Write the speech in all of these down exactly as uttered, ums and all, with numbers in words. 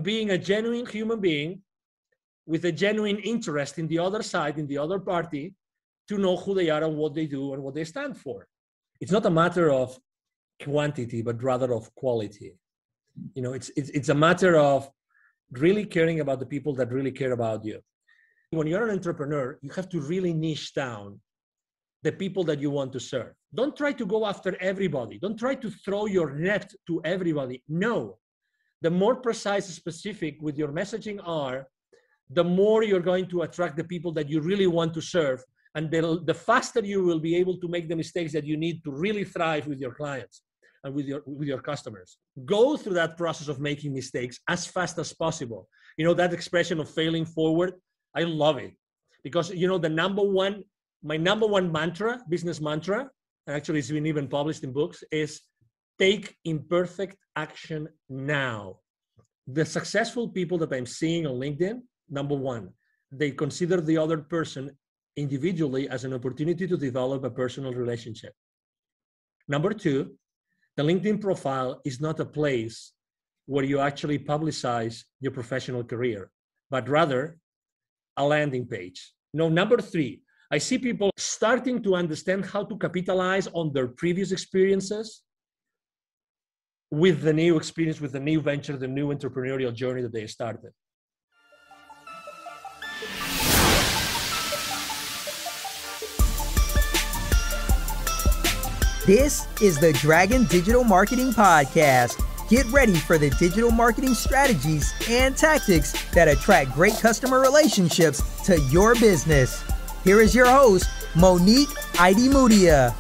being a genuine human being with a genuine interest in the other side, in the other party, to know who they are and what they do and what they stand for. It's not a matter of quantity, but rather of quality. You know, it's, it's, it's a matter of really caring about the people that really care about you. When you're an entrepreneur, you have to really niche down the people that you want to serve. Don't try to go after everybody. Don't try to throw your net to everybody. No. The more precise and specific with your messaging are, the more you're going to attract the people that you really want to serve. And the, the faster you will be able to make the mistakes that you need to really thrive with your clients and with your, with your customers. Go through that process of making mistakes as fast as possible. You know, that expression of failing forward, I love it. Because, you know, the number one, my number one mantra, business mantra, and actually it's been even published in books, is take imperfect action now. The successful people that I'm seeing on LinkedIn, number one, they consider the other person individually as an opportunity to develop a personal relationship. Number two, the LinkedIn profile is not a place where you actually publicize your professional career, but rather a landing page. No, number three, I see people starting to understand how to capitalize on their previous experiences with the new experience, with the new venture, the new entrepreneurial journey that they started. This is the Dragon Digital Marketing Podcast. Get ready for the digital marketing strategies and tactics that attract great customer relationships to your business. Here is your host, Monique Idimudia.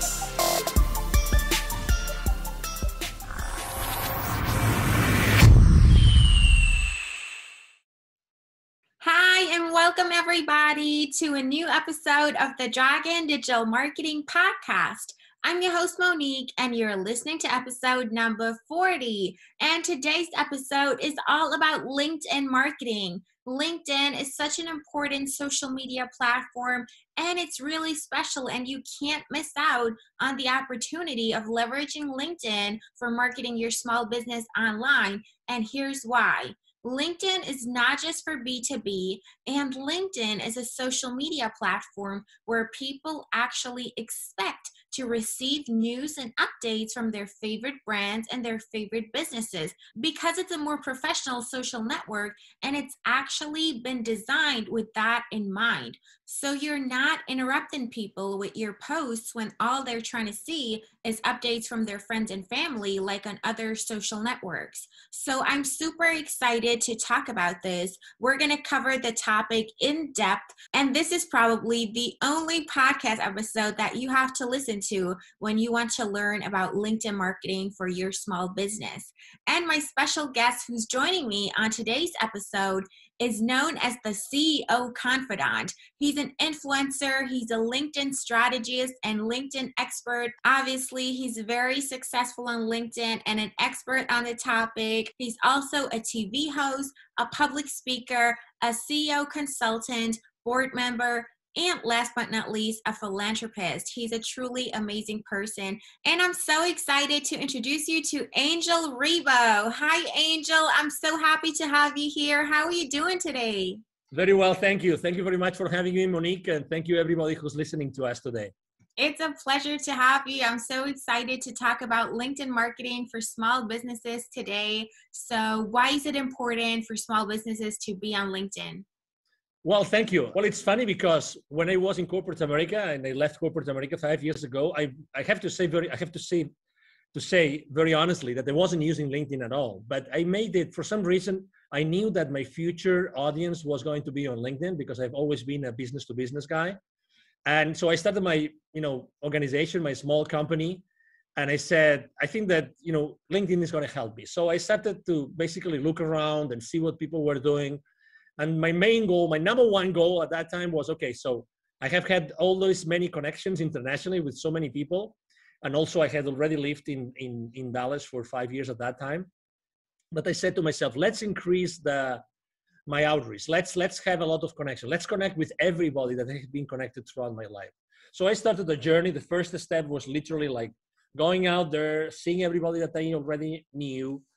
Hi, and welcome everybody to a new episode of the Dragon Digital Marketing Podcast. I'm your host, Monique, and you're listening to episode number forty. And today's episode is all about LinkedIn marketing. LinkedIn is such an important social media platform, and it's really special, and you can't miss out on the opportunity of leveraging LinkedIn for marketing your small business online. And here's why. LinkedIn is not just for B two B, and LinkedIn is a social media platform where people actually expect to receive news and updates from their favorite brands and their favorite businesses because it's a more professional social network, and it's actually been designed with that in mind. So you're not interrupting people with your posts when all they're trying to see is updates from their friends and family like on other social networks. So I'm super excited to talk about this. We're going to cover the topic in depth, and this is probably the only podcast episode that you have to listen to when you want to learn about LinkedIn marketing for your small business. And my special guest who's joining me on today's episode is known as the C E O Confidant. He's an influencer, he's a LinkedIn strategist and LinkedIn expert. Obviously, he's very successful on LinkedIn and an expert on the topic. He's also a T V host, a public speaker, a C E O consultant, board member, and last but not least, a philanthropist. He's a truly amazing person. And I'm so excited to introduce you to Angel Rebo. Hi, Angel. I'm so happy to have you here. How are you doing today? Very well, thank you. Thank you very much for having me, Monique, and thank you everybody who's listening to us today. It's a pleasure to have you. I'm so excited to talk about LinkedIn marketing for small businesses today. So why is it important for small businesses to be on LinkedIn? Well, thank you. Well, it's funny because when I was in corporate America and I left corporate America five years ago, I, I have to say very, I have to say, to say very honestly that I wasn't using LinkedIn at all. But I made it for some reason. I knew that my future audience was going to be on LinkedIn because I've always been a business to business guy. And so I started my, you know, organization, my small company. And I said, I think that, you know, LinkedIn is going to help me. So I started to basically look around and see what people were doing. And my main goal, my number one goal at that time was, okay, so I have had all those many connections internationally with so many people. And also I had already lived in, in, in Dallas for five years at that time. But I said to myself, let's increase the my outreach. Let's, let's have a lot of connection. Let's connect with everybody that has been connected throughout my life. So I started the journey. The first step was literally like going out there, seeing everybody that I already knew,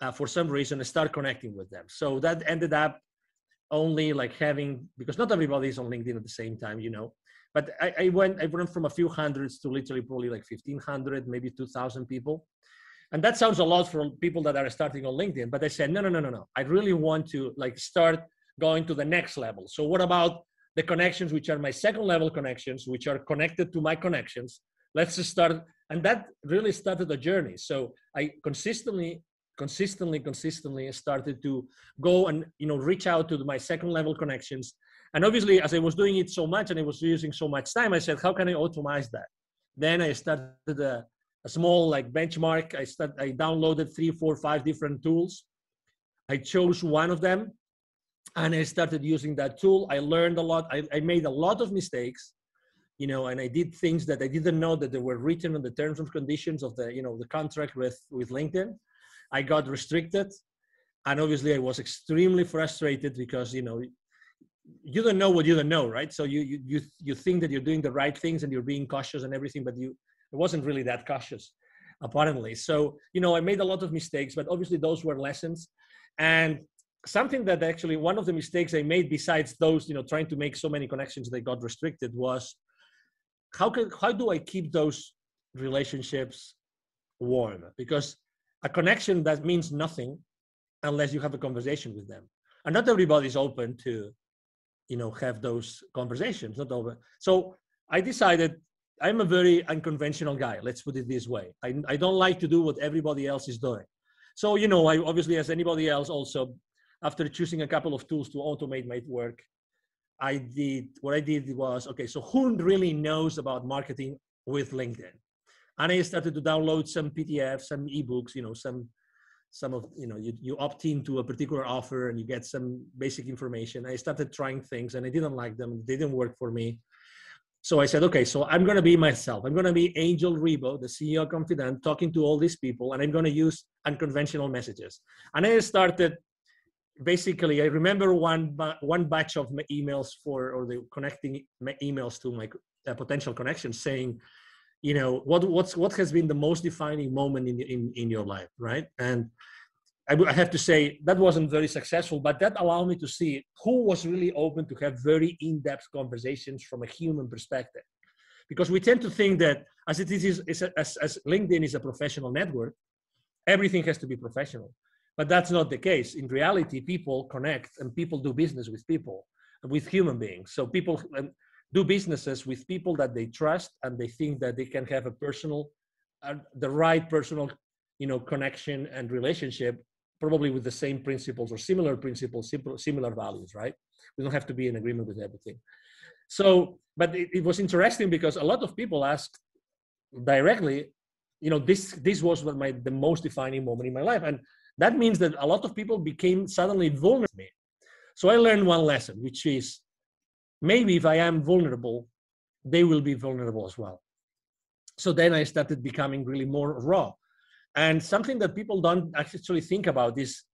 uh, for some reason, I started connecting with them. So that ended up only like having, because not everybody is on LinkedIn at the same time, you know, but I, I went, I went from a few hundreds to literally probably like fifteen hundred, maybe two thousand people. And that sounds a lot for people that are starting on LinkedIn, but I said, no, no, no, no, no. I really want to like start going to the next level. So what about the connections, which are my second level connections, which are connected to my connections? Let's just start. And that really started a journey. So I consistently, consistently, consistently started to go and, you know, reach out to my second level connections. And obviously, as I was doing it so much and I was using so much time, I said, how can I automate that? Then I started a, a small like benchmark. I start, I downloaded three, four, five different tools. I chose one of them and I started using that tool. I learned a lot. I, I made a lot of mistakes, you know, and I did things that I didn't know that they were written on the terms and conditions of the, you know, the contract with, with LinkedIn. I got restricted. And obviously I was extremely frustrated because, you know, you don't know what you don't know, right? So you, you, you, you think that you're doing the right things and you're being cautious and everything, but you, it wasn't really that cautious, apparently. So, you know, I made a lot of mistakes, but obviously those were lessons. And something that actually, one of the mistakes I made besides those, you know, trying to make so many connections that got restricted was, how can, how do I keep those relationships warm? Because a connection that means nothing unless you have a conversation with them. And not everybody's open to, you know, have those conversations, not over. So I decided I'm a very unconventional guy. Let's put it this way. I, I don't like to do what everybody else is doing. So, you know, I obviously, as anybody else also, after choosing a couple of tools to automate my work, I did, what I did was, okay, so who really knows about marketing with LinkedIn? And I started to download some P D Fs, some eBooks, you know, some, some of, you know, you, you opt into a particular offer and you get some basic information. I started trying things and I didn't like them. They didn't work for me. So I said, okay, so I'm going to be myself. I'm going to be Angel Rebo, the C E O Confident, talking to all these people, and I'm going to use unconventional messages. And I started, basically, I remember one, one batch of my emails for, or the connecting my emails to my uh, potential connections saying, you know, what, what's, what has been the most defining moment in, in, in your life, right? And I, I have to say that wasn't very successful, but that allowed me to see who was really open to have very in-depth conversations from a human perspective. Because we tend to think that as it is, is a, as, as LinkedIn is a professional network, everything has to be professional. But that's not the case. In reality, people connect and people do business with people, with human beings. So people do businesses with people that they trust and they think that they can have a personal, uh, the right personal, you know, connection and relationship, probably with the same principles or similar principles, similar values, right? We don't have to be in agreement with everything. So, but it, it was interesting because a lot of people asked directly, you know, this, this was what my, the most defining moment in my life. And that means that a lot of people became suddenly vulnerable to me. So I learned one lesson, which is maybe if I am vulnerable, they will be vulnerable as well. So then I started becoming really more raw. And something that people don't actually think about is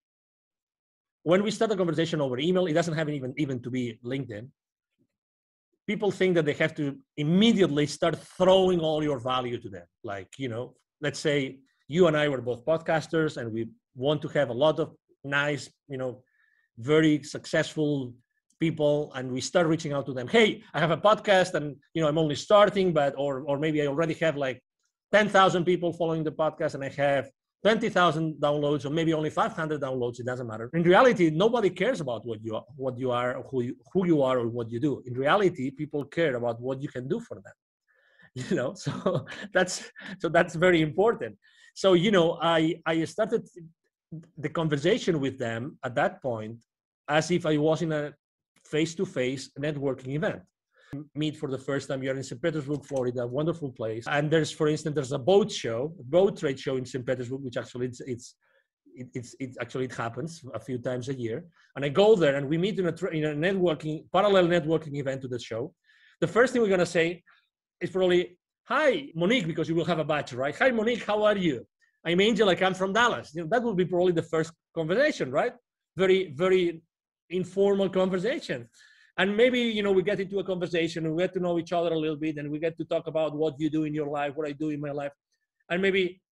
when we start a conversation over email, it doesn't have even, even to be LinkedIn. People think that they have to immediately start throwing all your value to them. Like, you know, let's say you and I were both podcasters and we want to have a lot of nice, you know, very successful people, and we start reaching out to them. Hey, I have a podcast and, you know, I'm only starting, but, or, or maybe I already have like ten thousand people following the podcast and I have twenty thousand downloads or maybe only five hundred downloads, it doesn't matter. In reality, nobody cares about what you are, what you are, or who you, who you are or what you do. In reality, people care about what you can do for them. You know, so that's, so that's very important. So, you know, I, I started the conversation with them at that point as if I was in a face-to-face networking event. Meet for the first time. You're in Saint Petersburg, Florida, a wonderful place. And there's, for instance, there's a boat show, a boat trade show in Saint Petersburg, which actually it's, it's, it, it's, it actually it happens a few times a year. And I go there and we meet in a, in a networking, parallel networking event to the show. The first thing we're going to say is probably, hi, Monique, because you will have a badge, right? Hi, Monique, how are you? I'm Angel, I come from Dallas. You know, that will be probably the first conversation, right? Very, very informal conversation. And maybe, you know, we get into a conversation and we get to know each other a little bit and we get to talk about what you do in your life, what I do in my life. And maybe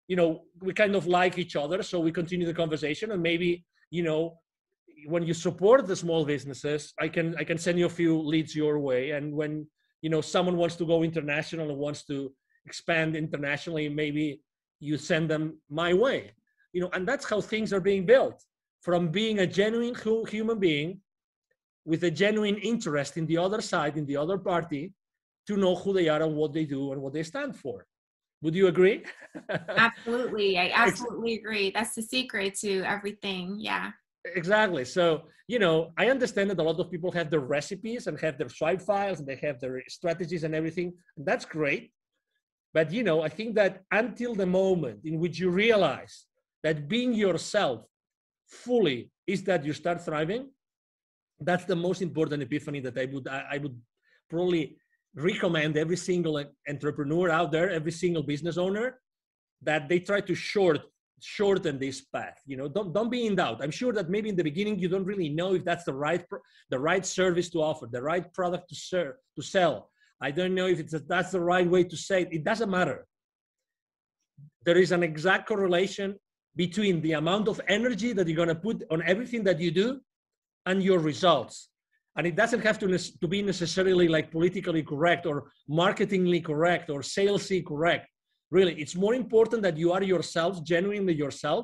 you know, we kind of like each other, so we continue the conversation. And maybe, you know, when you support the small businesses, I can I can send you a few leads your way. And when, you know, someone wants to go international and wants to expand internationally, maybe you send them my way. You know, and that's how things are being built, from being a genuine human being with a genuine interest in the other side, in the other party, to know who they are and what they do and what they stand for. Would you agree? Absolutely. I absolutely agree. That's the secret to everything. Yeah. Exactly. So, you know, I understand that a lot of people have their recipes and have their swipe files and they have their strategies and everything. And that's great. But, you know, I think that until the moment in which you realize that being yourself fully is that you start thriving, that's the most important epiphany that I would, I, I would probably recommend every single entrepreneur out there, every single business owner, that they try to short shorten this path. You know, don't don't be in doubt. I'm sure that maybe in the beginning you don't really know if that's the right the right service to offer, the right product to serve to sell. I don't know if it's a, that's the right way to say it. It doesn't matter. There is an exact correlation between the amount of energy that you're going to put on everything that you do and your results. And it doesn't have to, to be necessarily like politically correct or marketingly correct or salesy correct. Really, it's more important that you are yourself, genuinely yourself,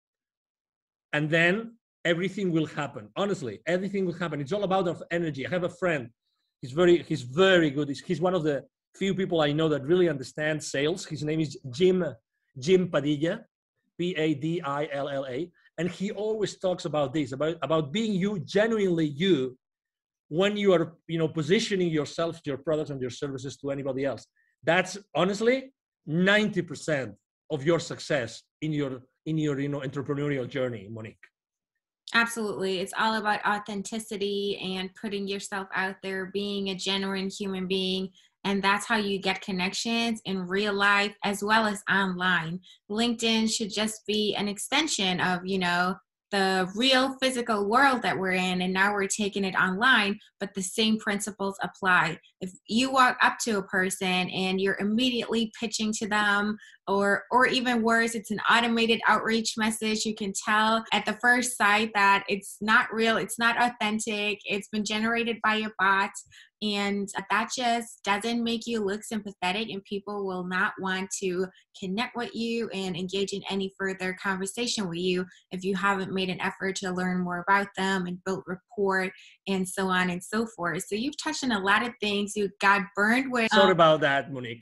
and then everything will happen. Honestly, everything will happen. It's all about energy. I have a friend. He's very, he's very good. He's, he's one of the few people I know that really understand sales. His name is Jim, Jim Padilla, P A D I L L A. And he always talks about this, about, about being you, genuinely you, when you are, you know, positioning yourself, your products and your services to anybody else. That's honestly ninety percent of your success in your, in your, you know, entrepreneurial journey, Monique. Absolutely. It's all about authenticity and putting yourself out there, being a genuine human being. And that's how you get connections in real life as well as online. LinkedIn should just be an extension of, you know, the real physical world that we're in, and now we're taking it online, but the same principles apply. If you walk up to a person and you're immediately pitching to them, or or even worse, it's an automated outreach message, you can tell at the first sight that it's not real, it's not authentic, it's been generated by a bot, and that just doesn't make you look sympathetic, and people will not want to connect with you and engage in any further conversation with you if you haven't made an effort to learn more about them and build rapport and so on and so forth. So you've touched on a lot of things. You got burned with. Sorry um, about that, Monique.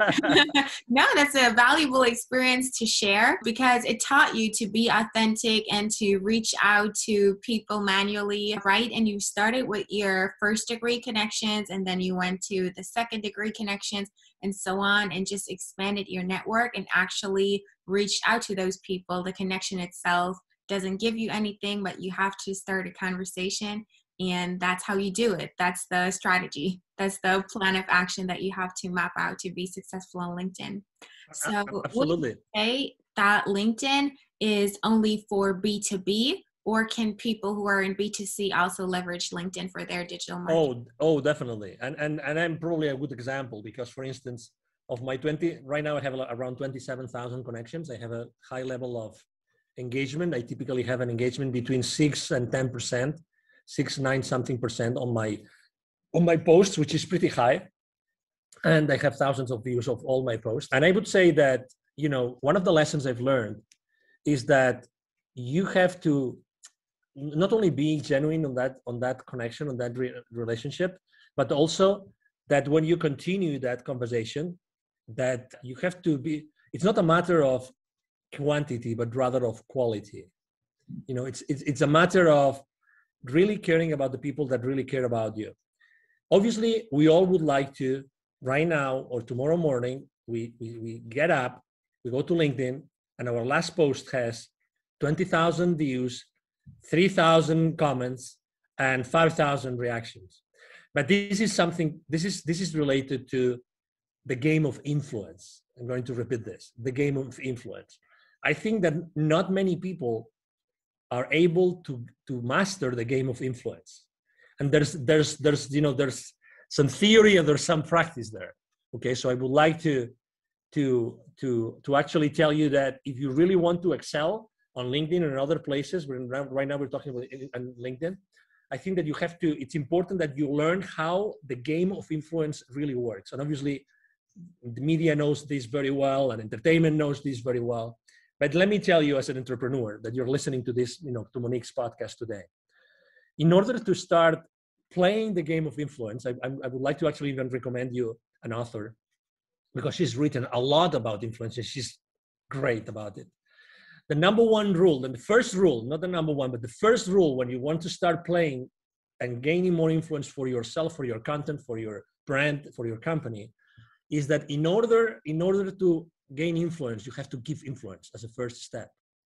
No, that's a valuable experience to share because it taught you to be authentic and to reach out to people manually, right? And you started with your first degree connections, and then you went to the second degree connections and so on, and just expanded your network and actually reached out to those people. The connection itself doesn't give you anything, but you have to start a conversation, and that's how you do it. That's the strategy. That's the plan of action that you have to map out to be successful on LinkedIn. So absolutely. Would you say that LinkedIn is only for B two B, or can people who are in B two C also leverage LinkedIn for their digital marketing? Oh, oh, definitely. And, and, and I'm probably a good example because, for instance, of my twenty, right now I have around twenty-seven thousand connections. I have a high level of engagement. I typically have an engagement between six and ten percent, six, nine something percent on my, on my posts, which is pretty high. And I have thousands of views of all my posts. And I would say that, you know, one of the lessons I've learned is that you have to not only be genuine on that, on that connection, on that re- relationship, but also that when you continue that conversation, that you have to be, it's not a matter of quantity, but rather of quality. You know, it's, it's, it's a matter of really caring about the people that really care about you. Obviously, we all would like to, right now or tomorrow morning, we, we, we get up, we go to LinkedIn, and our last post has twenty thousand views, three thousand comments, and five thousand reactions. But this is something, this is, this is related to the game of influence. I'm going to repeat this, the game of influence. I think that not many people are able to, to master the game of influence. And there's, there's, there's, you know, there's some theory and there's some practice there. Okay, so I would like to to, to, to actually tell you that if you really want to excel on LinkedIn and other places, we're right now we're talking about on LinkedIn, I think that you have to, it's important that you learn how the game of influence really works. And obviously, the media knows this very well and entertainment knows this very well. But let me tell you as an entrepreneur that you're listening to this, you know, to Monique's podcast today. In order to start playing the game of influence, I, I would like to actually even recommend you an author because she's written a lot about influence. She's great about it. The number one rule, and the first rule, not the number one, but the first rule when you want to start playing and gaining more influence for yourself, for your content, for your brand, for your company, is that in order, in order to gain influence, you have to give influence as a first step.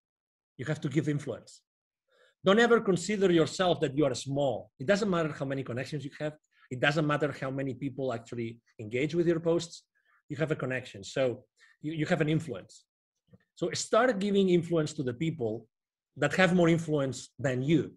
You have to give influence. Don't ever consider yourself that you are small. It doesn't matter how many connections you have. It doesn't matter how many people actually engage with your posts. You have a connection. So you, you have an influence. So start giving influence to the people that have more influence than you.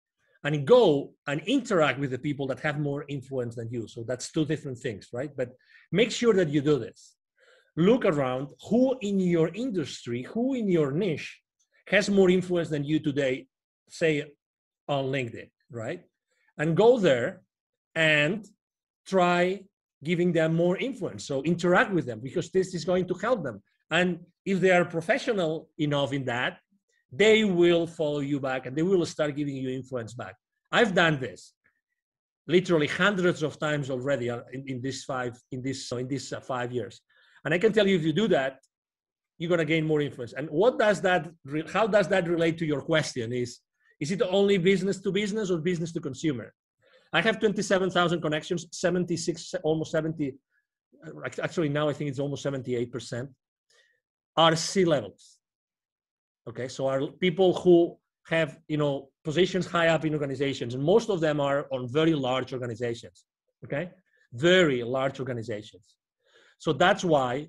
And go and interact with the people that have more influence than you. So that's two different things, right? But make sure that you do this. Look around who in your industry, who in your niche has more influence than you today, say on LinkedIn, right? And go there and try giving them more influence. So interact with them because this is going to help them. And if they are professional enough in that, they will follow you back and they will start giving you influence back. I've done this literally hundreds of times already in, in this five in this in this uh, five years, and I can tell you if you do that, you're gonna gain more influence. And what does that? How does that relate to your question? Is is it only business to business or business to consumer? I have twenty-seven thousand connections, seventy-six, almost seventy. Actually, now I think it's almost seventy-eight percent are C-levels. Okay, so are people who have, you know, positions high up in organizations, and most of them are on very large organizations, okay? Very large organizations. So that's why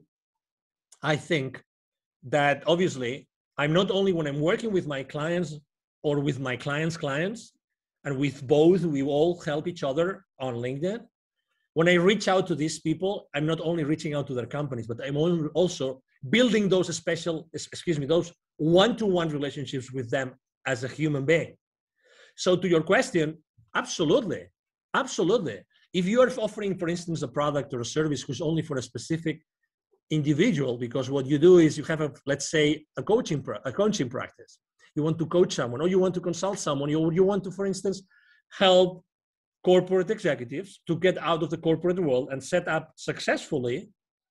I think that obviously I'm not only when I'm working with my clients or with my clients' clients, and with both, we all help each other on LinkedIn. When I reach out to these people, I'm not only reaching out to their companies, but I'm also building those special, excuse me, those one-to-one relationships with them as a human being. So to your question, absolutely, absolutely. If you are offering, for instance, a product or a service who's only for a specific individual, because what you do is you have a, let's say, a coaching, a coaching practice. You want to coach someone, or you want to consult someone, you, you want to, for instance, help corporate executives to get out of the corporate world and set up successfully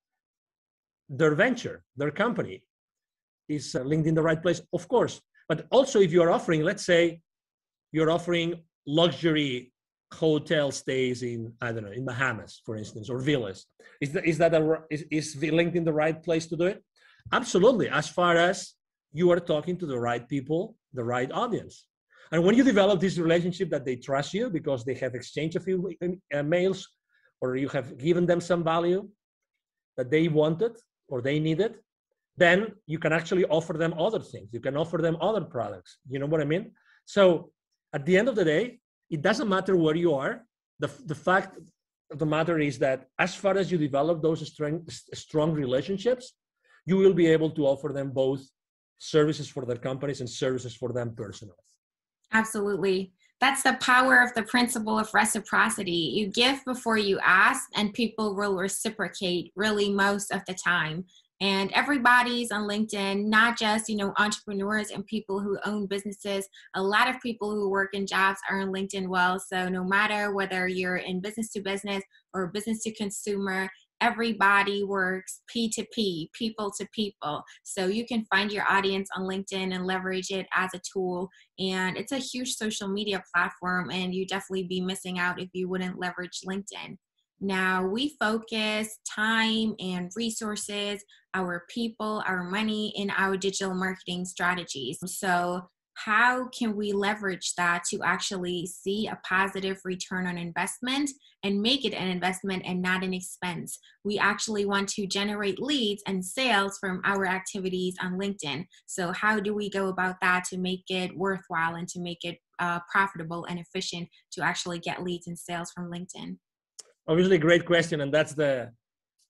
their venture, their company. Is uh, LinkedIn the right place? Of course. But also if you're offering, let's say you're offering luxury hotel stays in, I don't know, in Bahamas, for instance, or villas. Is that, is that a, is, is LinkedIn the right place to do it? Absolutely, as far as you are talking to the right people, the right audience. And when you develop this relationship that they trust you because they have exchanged a few uh, mails, or you have given them some value that they wanted or they needed, then you can actually offer them other things. You can offer them other products. You know what I mean? So at the end of the day, it doesn't matter where you are. The, the fact of the matter is that as far as you develop those strong, strong relationships, you will be able to offer them both services for their companies and services for them personally. Absolutely. That's the power of the principle of reciprocity. You give before you ask, and people will reciprocate really most of the time. And everybody's on LinkedIn, not just, you know, entrepreneurs and people who own businesses. A lot of people who work in jobs are on LinkedIn well. So no matter whether you're in business to business or business to consumer, everybody works P to P, people to people. So you can find your audience on LinkedIn and leverage it as a tool. And it's a huge social media platform, and you definitely be missing out if you wouldn't leverage LinkedIn. Now, we focus time and resources, our people, our money in our digital marketing strategies. So how can we leverage that to actually see a positive return on investment and make it an investment and not an expense? We actually want to generate leads and sales from our activities on LinkedIn. So how do we go about that to make it worthwhile and to make it uh, profitable and efficient to actually get leads and sales from LinkedIn? Obviously, great question. And that's the,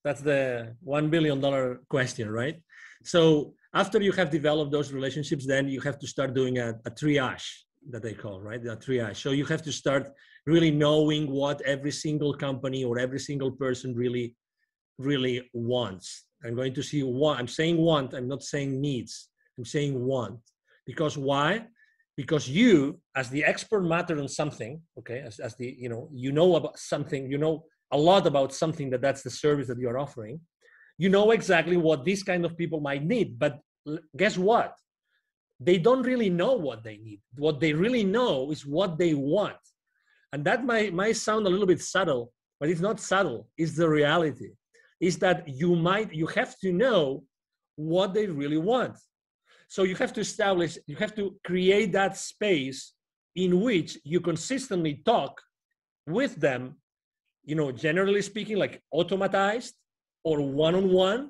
That's the one billion dollar question, right? So after you have developed those relationships, then you have to start doing a, a triage that they call, right? A triage. So you have to start really knowing what every single company or every single person really, really wants. I'm going to see what I'm saying want, I'm not saying needs. I'm saying want. Because why? Because you, as the expert matter on something, okay, as, as the, you know, you know about something, you know a lot about something that that's the service that you're offering, you know exactly what these kind of people might need. But guess what? They don't really know what they need. What they really know is what they want. And that might, might sound a little bit subtle, but it's not subtle. It's the reality. Is that you might, you have to know what they really want. So you have to establish, you have to create that space in which you consistently talk with them, you know, generally speaking, like automatized or one-on-one,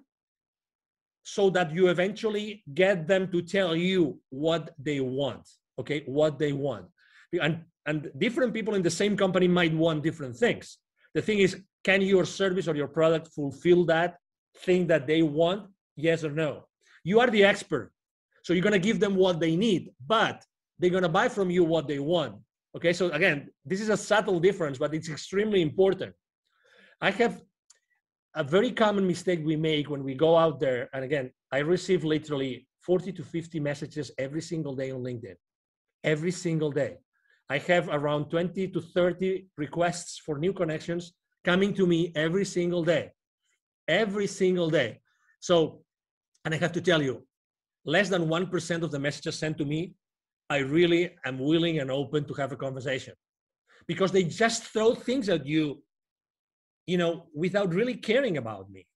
so that you eventually get them to tell you what they want, okay, what they want. And, and different people in the same company might want different things. The thing is, can your service or your product fulfill that thing that they want? Yes or no? You are the expert. So you're going to give them what they need, but they're going to buy from you what they want. Okay, so again, this is a subtle difference, but it's extremely important. I have a very common mistake we make when we go out there. And again, I receive literally forty to fifty messages every single day on LinkedIn, every single day. I have around twenty to thirty requests for new connections coming to me every single day, every single day. So, and I have to tell you, less than one percent of the messages sent to me, I really am willing and open to have a conversation, because they just throw things at you, you know, without really caring about me.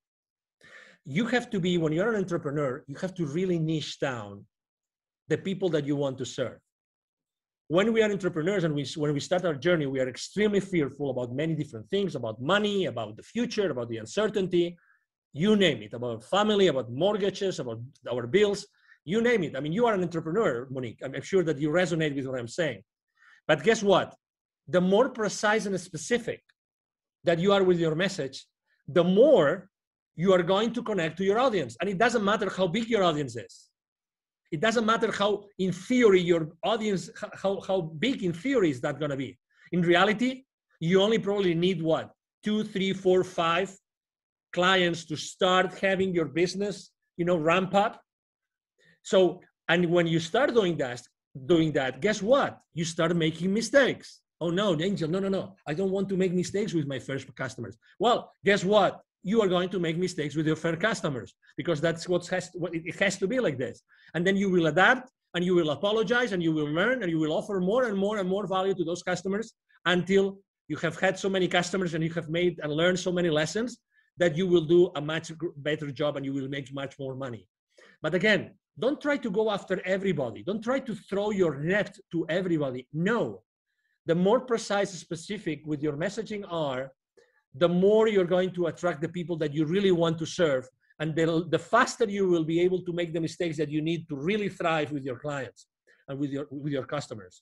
You have to be, when you're an entrepreneur, you have to really niche down the people that you want to serve. When we are entrepreneurs and we, when we start our journey, we are extremely fearful about many different things, about money, about the future, about the uncertainty, you name it, about family, about mortgages, about our bills, you name it. I mean, you are an entrepreneur, Monique. I'm sure that you resonate with what I'm saying. But guess what? The more precise and specific that you are with your message, the more you are going to connect to your audience. And it doesn't matter how big your audience is. It doesn't matter how, in theory, your audience, how, how big in theory is that going to be. In reality, you only probably need what? Two, three, four, five clients to start having your business, you know, ramp up. So, and when you start doing that, doing that, guess what? You start making mistakes. Oh no, Angel, no, no, no. I don't want to make mistakes with my first customers. Well, guess what? You are going to make mistakes with your first customers, because that's what has to, it has to be like this. And then you will adapt, and you will apologize, and you will learn, and you will offer more and more and more value to those customers until you have had so many customers and you have made and learned so many lessons that you will do a much better job and you will make much more money. But again, don't try to go after everybody. Don't try to throw your net to everybody. No. The more precise and specific with your messaging are, the more you're going to attract the people that you really want to serve. And the, the faster you will be able to make the mistakes that you need to really thrive with your clients and with your, with your customers.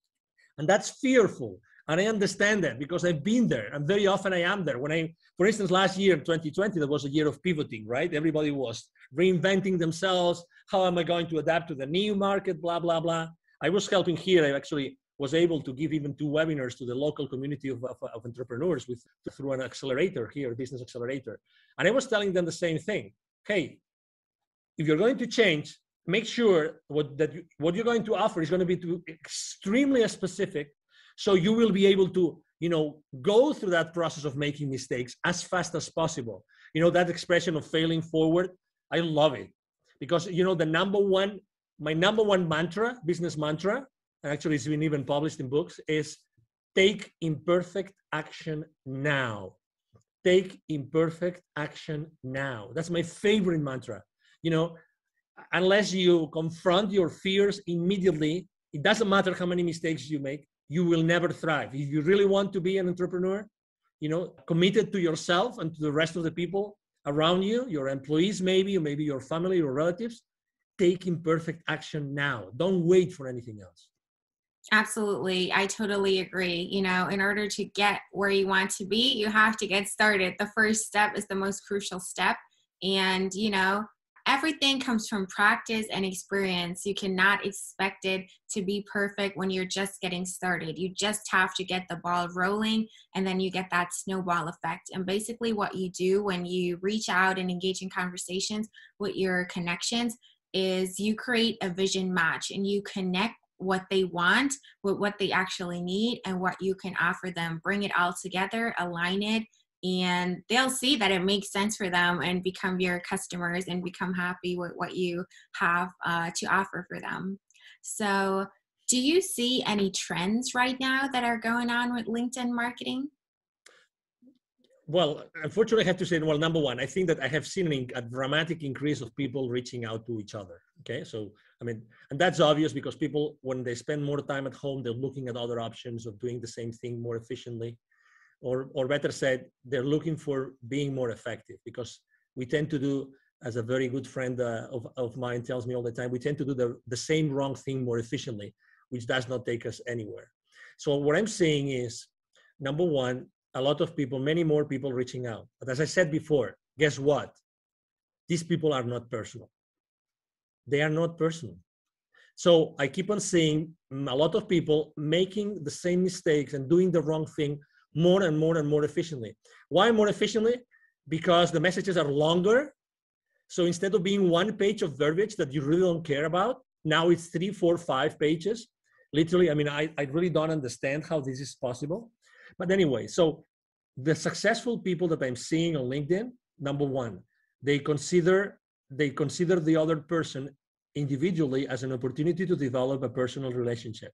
And that's fearful. And I understand that because I've been there, and very often I am there. When I, for instance, last year, twenty twenty, that was a year of pivoting, right? Everybody was reinventing themselves. How am I going to adapt to the new market, blah, blah, blah. I was helping here. I actually was able to give even two webinars to the local community of, of, of entrepreneurs with, through an accelerator here, business accelerator. And I was telling them the same thing. Hey, if you're going to change, make sure what, that you, what you're going to offer is going to be to extremely specific, so you will be able to, you know, go through that process of making mistakes as fast as possible. You know, that expression of failing forward, I love it. Because, you know, the number one, my number one mantra, business mantra, and actually it's been even published in books, is take imperfect action now. Take imperfect action now. That's my favorite mantra. You know, unless you confront your fears immediately, it doesn't matter how many mistakes you make, you will never thrive. If you really want to be an entrepreneur, you know, committed to yourself and to the rest of the people around you, your employees maybe, or maybe your family or relatives, take imperfect action now. Don't wait for anything else. Absolutely. I totally agree. You know, in order to get where you want to be, you have to get started. The first step is the most crucial step. And, you know, everything comes from practice and experience. You cannot expect it to be perfect when you're just getting started. You just have to get the ball rolling, and then you get that snowball effect. And basically what you do when you reach out and engage in conversations with your connections is you create a vision match, and you connect what they want with what they actually need and what you can offer them. Bring it all together, align it, and they'll see that it makes sense for them and become your customers and become happy with what you have uh, to offer for them. So do you see any trends right now that are going on with LinkedIn marketing? Well, unfortunately, I have to say, well, number one, I think that I have seen a dramatic increase of people reaching out to each other. Okay. So, I mean, and that's obvious because people, when they spend more time at home, they're looking at other options of doing the same thing more efficiently, or, or better said, they're looking for being more effective, because we tend to do, as a very good friend uh, of, of mine tells me all the time, we tend to do the, the same wrong thing more efficiently, which does not take us anywhere. So what I'm saying is, number one, a lot of people, many more people reaching out. But as I said before, guess what? These people are not personal. They are not personal. So I keep on seeing a lot of people making the same mistakes and doing the wrong thing more and more and more efficiently. Why more efficiently? Because the messages are longer. So instead of being one page of verbiage that you really don't care about, now it's three, four, five pages. Literally, I mean, I, I really don't understand how this is possible. But anyway, so the successful people that I'm seeing on LinkedIn, number one, they consider they consider the other person individually as an opportunity to develop a personal relationship.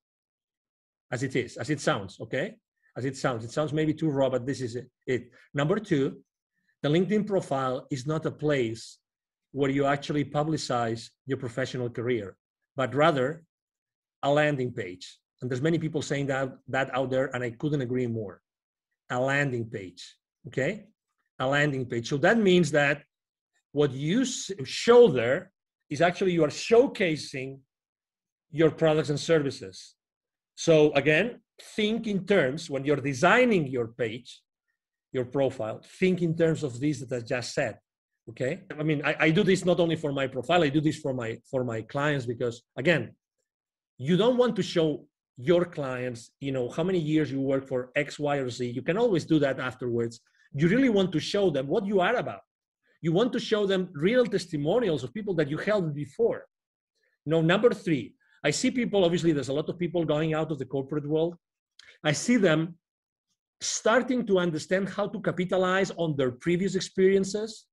As it is, as it sounds, okay? As it sounds. It sounds maybe too raw, but this is it. it. Number two, the LinkedIn profile is not a place where you actually publicize your professional career, but rather a landing page. And there's many people saying that, that out there, and I couldn't agree more. A landing page, okay? A landing page. So that means that what you show there is actually you are showcasing your products and services. So again, think in terms, when you're designing your page, your profile, think in terms of this that I just said, okay? I mean, I, I do this not only for my profile, I do this for my, for my clients, because again, you don't want to show your clients, you know, how many years you work for X, Y, or Z. You can always do that afterwards. You really want to show them what you are about. You want to show them real testimonials of people that you helped before. You know, number three, I see people, obviously there's a lot of people going out of the corporate world. I see them starting to understand how to capitalize on their previous experiences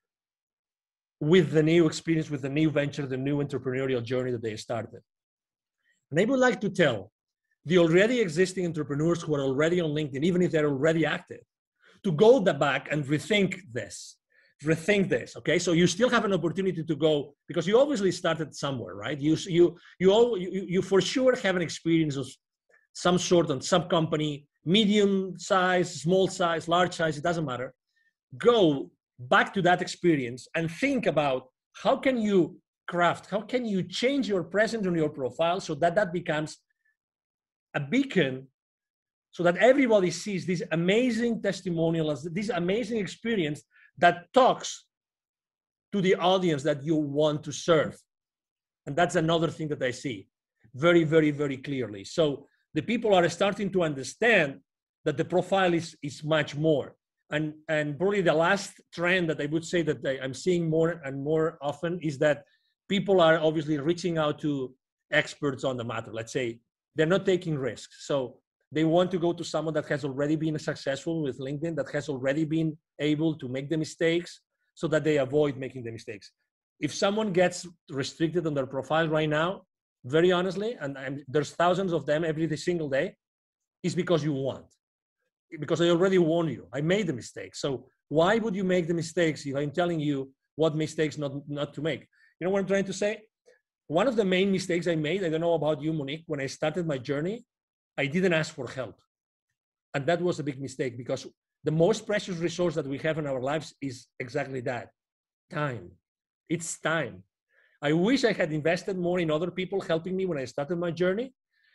with the new experience, with the new venture, the new entrepreneurial journey that they started. And I would like to tell the already existing entrepreneurs who are already on LinkedIn, even if they're already active, to go back and rethink this, rethink this, okay? So you still have an opportunity to go, because you obviously started somewhere, right? You, you, you, all, you, you for sure have an experience of some sort on some company, medium size, small size, large size, it doesn't matter. Go back to that experience and think about how can you craft, how can you change your presence on your profile so that that becomes a beacon, so that everybody sees this amazing testimonial, this amazing experience that talks to the audience that you want to serve. And that's another thing that I see very, very, very clearly. So the people are starting to understand that the profile is, is much more. And, and probably the last trend that I would say that I, I'm seeing more and more often is that people are obviously reaching out to experts on the matter. Let's say they're not taking risks. So they want to go to someone that has already been successful with LinkedIn, that has already been able to make the mistakes so that they avoid making the mistakes. If someone gets restricted on their profile right now, very honestly, and I'm, there's thousands of them every single day, is because you want. Because I already warned you. I made the mistake. So why would you make the mistakes if I'm telling you what mistakes not, not to make? You know what I'm trying to say? One of the main mistakes I made, I don't know about you, Monique, when I started my journey, I didn't ask for help. And that was a big mistake, because the most precious resource that we have in our lives is exactly that, time. It's time. I wish I had invested more in other people helping me when I started my journey,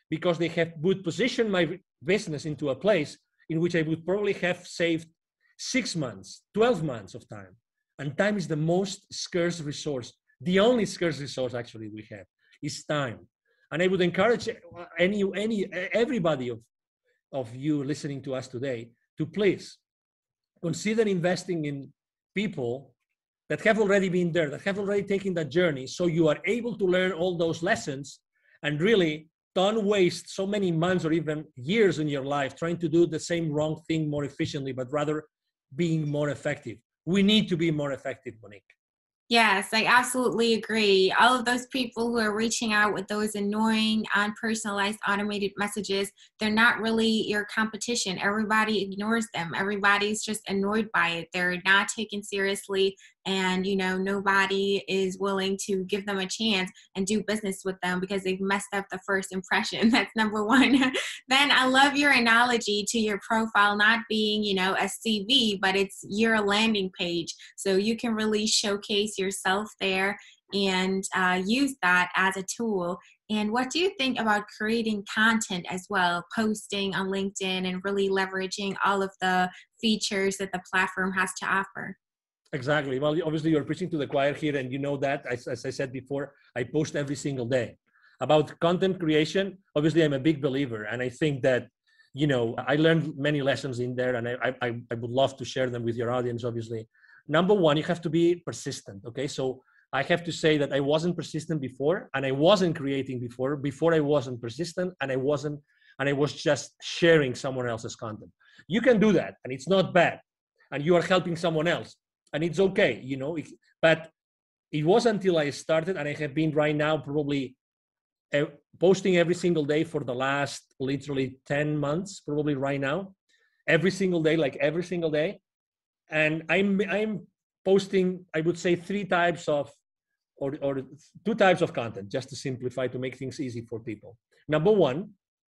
because they have would position my business into a place in which I would probably have saved six months, twelve months of time. And time is the most scarce resource. The only scarce resource actually we have is time. And I would encourage any, any, everybody of, of you listening to us today to please consider investing in people that have already been there, that have already taken that journey, so you are able to learn all those lessons and really don't waste so many months or even years in your life trying to do the same wrong thing more efficiently, but rather being more effective. We need to be more effective, Monique. Yes, I absolutely agree. All of those people who are reaching out with those annoying, unpersonalized, automated messages, they're not really your competition. Everybody ignores them. Everybody's just annoyed by it. They're not taken seriously. And, you know, nobody is willing to give them a chance and do business with them because they've messed up the first impression. That's number one. Then I love your analogy to your profile not being, you know, a C V, but it's your landing page. So you can really showcase yourself there and uh, use that as a tool. And what do you think about creating content as well, posting on LinkedIn and really leveraging all of the features that the platform has to offer? Exactly. Well, obviously you're preaching to the choir here, and you know that, as, as I said before, I post every single day. About content creation, obviously I'm a big believer, and I think that, you know, I learned many lessons in there, and I, I, I would love to share them with your audience, obviously. Number one, you have to be persistent, okay? So I have to say that I wasn't persistent before, and I wasn't creating before. Before I wasn't persistent, and I wasn't, and I was just sharing someone else's content. You can do that, and it's not bad, and you are helping someone else. And it's okay, you know, it, but it was until I started, and I have been right now probably uh, posting every single day for the last literally ten months, probably right now, every single day, like every single day. And I'm, I'm posting, I would say three types of, or, or two types of content, just to simplify, to make things easy for people. Number one,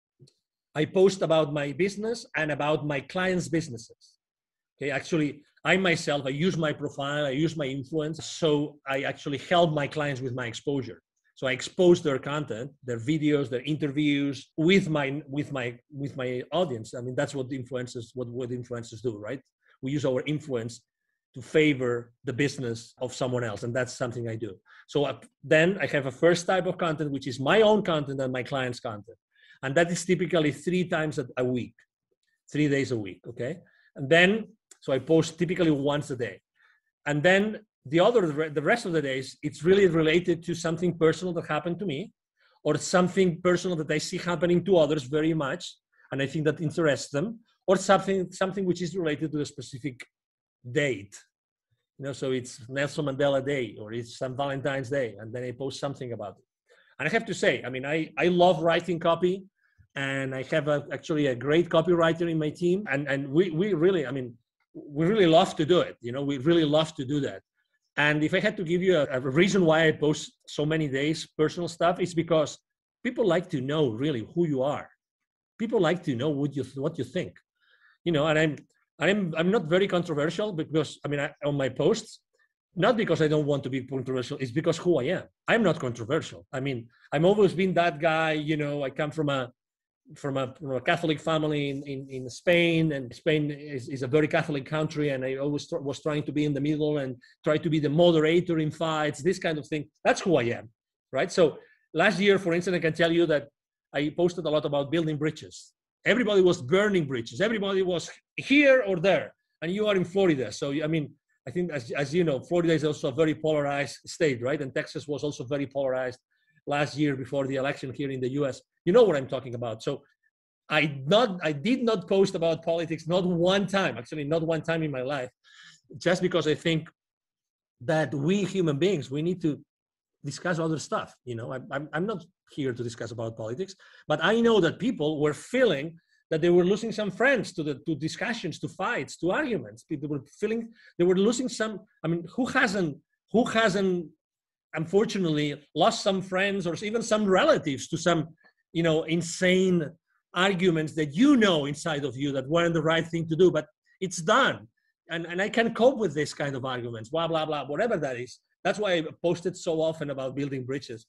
I post about my business and about my clients' businesses. Okay, actually, I myself, I use my profile, I use my influence, so I actually help my clients with my exposure. So I expose their content, their videos, their interviews with my with my with my audience. I mean, that's what the influencers what what influencers do, right? We use our influence to favor the business of someone else, and that's something I do. So uh, then I have a first type of content, which is my own content and my clients' content, and that is typically three times a week, three days a week. Okay, and then. So I post typically once a day. And then the other, the rest of the days, it's really related to something personal that happened to me, or something personal that I see happening to others very much, and I think that interests them, or something, something which is related to a specific date. You know, so it's Nelson Mandela Day, or it's Saint Valentine's Day, and then I post something about it. And I have to say, I mean, I, I love writing copy, and I have a, actually a great copywriter in my team, and, and we, we really, I mean, we really love to do it. You know, we really love to do that. And if I had to give you a, a reason why I post so many days personal stuff, it's because people like to know really who you are. People like to know what you what you think. You know, and I'm I'm I'm not very controversial because I mean I, on my posts, not because I don't want to be controversial. It's because who I am. I'm not controversial. I mean, I'm always been that guy. You know, I come from a From a, from a Catholic family in, in, in Spain, and Spain is, is a very Catholic country, and I always th- was trying to be in the middle and try to be the moderator in fights, this kind of thing. That's who I am, right? So last year, for instance, I can tell you that I posted a lot about building bridges. Everybody was burning bridges. Everybody was here or there, and you are in Florida. So, I mean, I think as, as you know, Florida is also a very polarized state, right? And Texas was also very polarized last year before the election here in the U S. You know what I'm talking about. So I not I did not post about politics, not one time, actually not one time in my life, just because I think that we human beings, we need to discuss other stuff. You know, I'm, I'm, I'm not here to discuss about politics, but I know that people were feeling that they were losing some friends to the to discussions, to fights, to arguments. People were feeling they were losing some, I mean, who hasn't, who hasn't, unfortunately, lost some friends or even some relatives to some, you know, insane arguments that you know inside of you that weren't the right thing to do, but it's done. And, and I can cope with this kind of arguments, blah, blah, blah, whatever that is. That's why I posted so often about building bridges.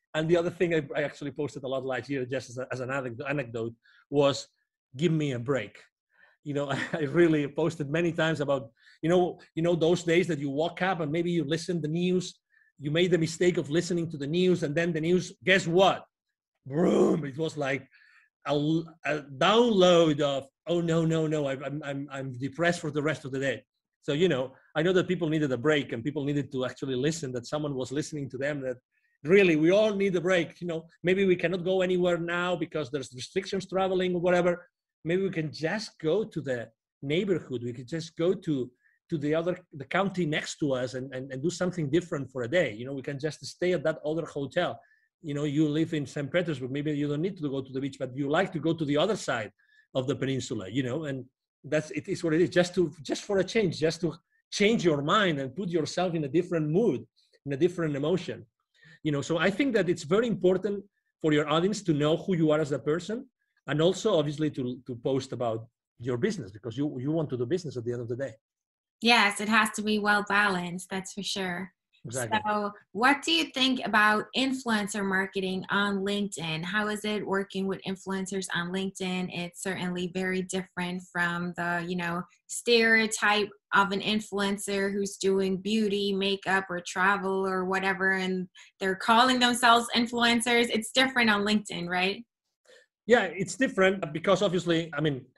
And the other thing I, I actually posted a lot last year, just as, a, as an anecdote, was give me a break. You know, I, I really posted many times about, you know, you know, those days that you woke up and maybe you listen the news, you made the mistake of listening to the news, and then the news, guess what? Boom! It was like a, a download of, oh no, no, no, I, I'm I'm I'm depressed for the rest of the day. So, you know, I know that people needed a break and people needed to actually listen, that someone was listening to them, that really we all need a break. You know, maybe we cannot go anywhere now because there's restrictions traveling or whatever. Maybe we can just go to the neighborhood. We could just go to to the other, the county next to us and, and, and do something different for a day. You know, we can just stay at that other hotel. You know, you live in Saint Petersburg, maybe you don't need to go to the beach, but you like to go to the other side of the peninsula, you know, and that's, it is what it is, just to, just for a change, just to change your mind and put yourself in a different mood, in a different emotion. You know, so I think that it's very important for your audience to know who you are as a person, and also obviously to, to post about your business, because you, you want to do business at the end of the day. Yes, it has to be well balanced, that's for sure. Exactly. So what do you think about influencer marketing on LinkedIn? How is it working with influencers on LinkedIn? It's certainly very different from the, you know, stereotype of an influencer who's doing beauty, makeup, or travel or whatever, and they're calling themselves influencers. It's different on LinkedIn, right? Yeah, it's different because obviously, I mean,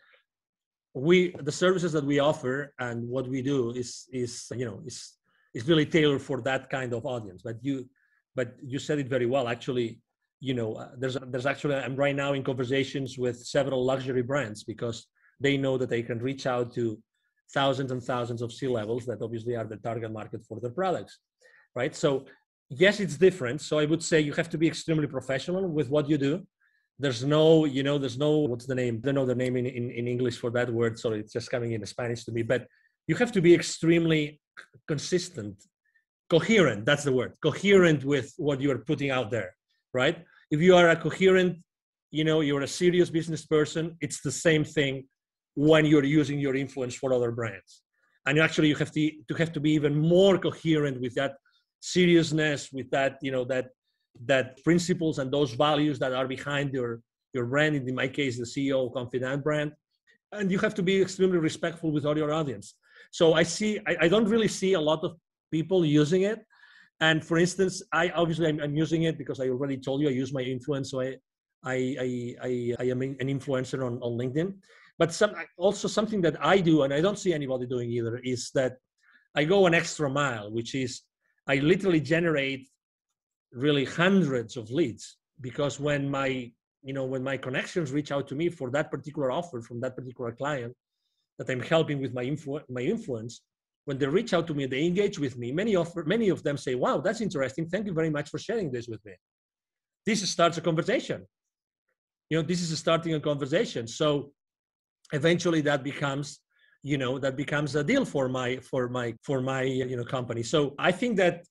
we, the services that we offer and what we do is, is, you know, is, is really tailored for that kind of audience. But you, but you said it very well. Actually, you know, uh, there's, there's actually, I'm right now in conversations with several luxury brands because they know that they can reach out to thousands and thousands of C-levels that obviously are the target market for their products, right? So yes, it's different. So I would say you have to be extremely professional with what you do. There's no, you know, there's no, what's the name? I don't know the name in, in, in English for that word. So it's just coming in Spanish to me, but you have to be extremely consistent, coherent. That's the word, coherent with what you are putting out there, right? If you are a coherent, you know, you're a serious business person, it's the same thing when you're using your influence for other brands. And actually you have to, to have to be even more coherent with that seriousness, with that, you know, that, that principles and those values that are behind your, your brand, in my case, the C E O Confidant brand. And you have to be extremely respectful with all your audience. So I see, I, I don't really see a lot of people using it. And for instance, I obviously I'm, I'm using it because I already told you I use my influence. So I, I, I, I, I am an influencer on, on LinkedIn. But some, also something that I do, and I don't see anybody doing either, is that I go an extra mile, which is I literally generate really hundreds of leads, because when my, you know, when my connections reach out to me for that particular offer from that particular client that I'm helping with my influ- my influence, when they reach out to me, they engage with me. Many of many of them say, "Wow, that's interesting. Thank you very much for sharing this with me." This starts a conversation. You know, this is starting a conversation. So eventually, that becomes, you know, that becomes a deal for my for my for my you know company. So I think that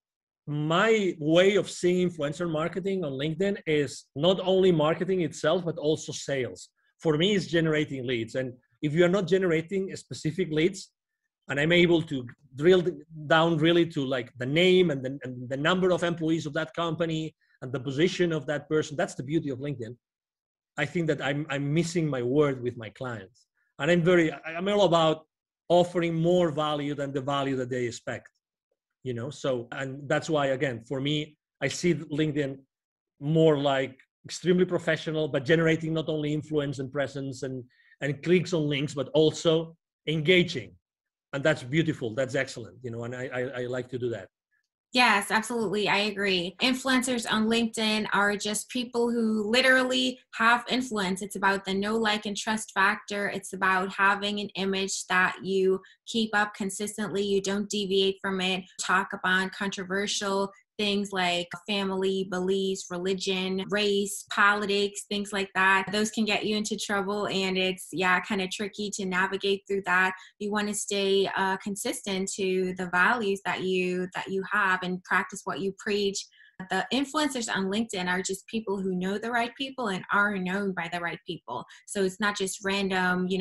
my way of seeing influencer marketing on LinkedIn is not only marketing itself, but also sales. For me, it's generating leads. And if you're not generating specific leads, and I'm able to drill down really to like the name and the, and the number of employees of that company and the position of that person, that's the beauty of LinkedIn. I think that I'm, I'm missing my word with my clients. And I'm very, I'm all about offering more value than the value that they expect. You know, so, and that's why, again, for me, I see LinkedIn more like extremely professional, but generating not only influence and presence and, and clicks on links, but also engaging. And that's beautiful. That's excellent. You know, and I, I, I like to do that. Yes, absolutely. I agree. Influencers on LinkedIn are just people who literally have influence. It's about the know, like, and trust factor. It's about having an image that you keep up consistently. You don't deviate from it. Talk about controversial things like family, beliefs, religion, race, politics, things like that. Those can get you into trouble, and it's, yeah, kind of tricky to navigate through that. You want to stay uh, consistent to the values that you that you have and practice what you preach. The influencers on LinkedIn are just people who know the right people and are known by the right people. So it's not just random, you know,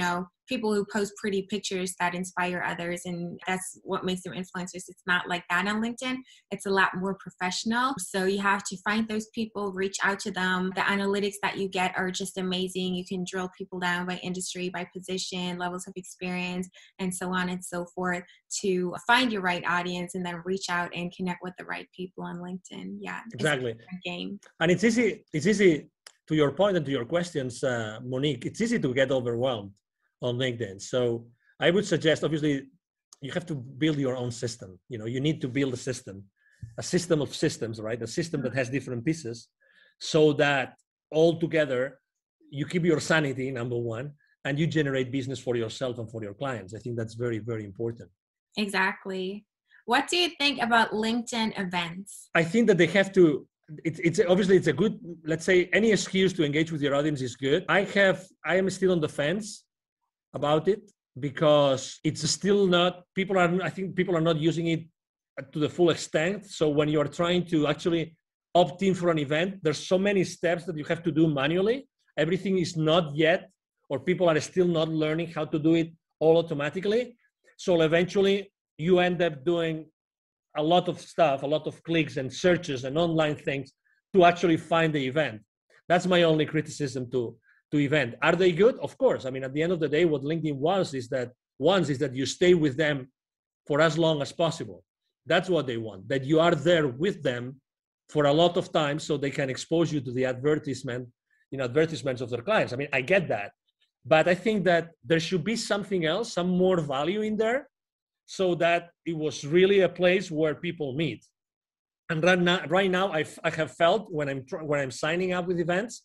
people who post pretty pictures that inspire others, and that's what makes them influencers. It's not like that on LinkedIn. It's a lot more professional. So you have to find those people, reach out to them. The analytics that you get are just amazing. You can drill people down by industry, by position, levels of experience, and so on and so forth to find your right audience and then reach out and connect with the right people on LinkedIn. Yeah, exactly. It's a game. And it's easy. It's easy to your point and to your questions, uh, Monique. It's easy to get overwhelmed on LinkedIn. So I would suggest, obviously, you have to build your own system. You know, you need to build a system, a system of systems, right? A system that has different pieces, so that all together you keep your sanity, number one, and you generate business for yourself and for your clients. I think that's very, very important. Exactly. What do you think about LinkedIn events? I think that they have to, It's, it's obviously it's a good, let's say, any excuse to engage with your audience is good. I have, I am still on the fence about it because it's still not, people are, I think people are not using it to the full extent. So when you're trying to actually opt in for an event, there's so many steps that you have to do manually. Everything is not yet, or people are still not learning how to do it all automatically. So eventually you end up doing a lot of stuff, a lot of clicks and searches and online things to actually find the event. That's my only criticism to, to event. Are they good? Of course. I mean, at the end of the day, what LinkedIn wants is that, wants is that you stay with them for as long as possible. That's what they want, that you are there with them for a lot of time so they can expose you to the advertisement, you know, advertisements of their clients. I mean, I get that. But I think that there should be something else, some more value in there, so that it was really a place where people meet. And right now, right now I've, I have felt when I'm when I'm signing up with events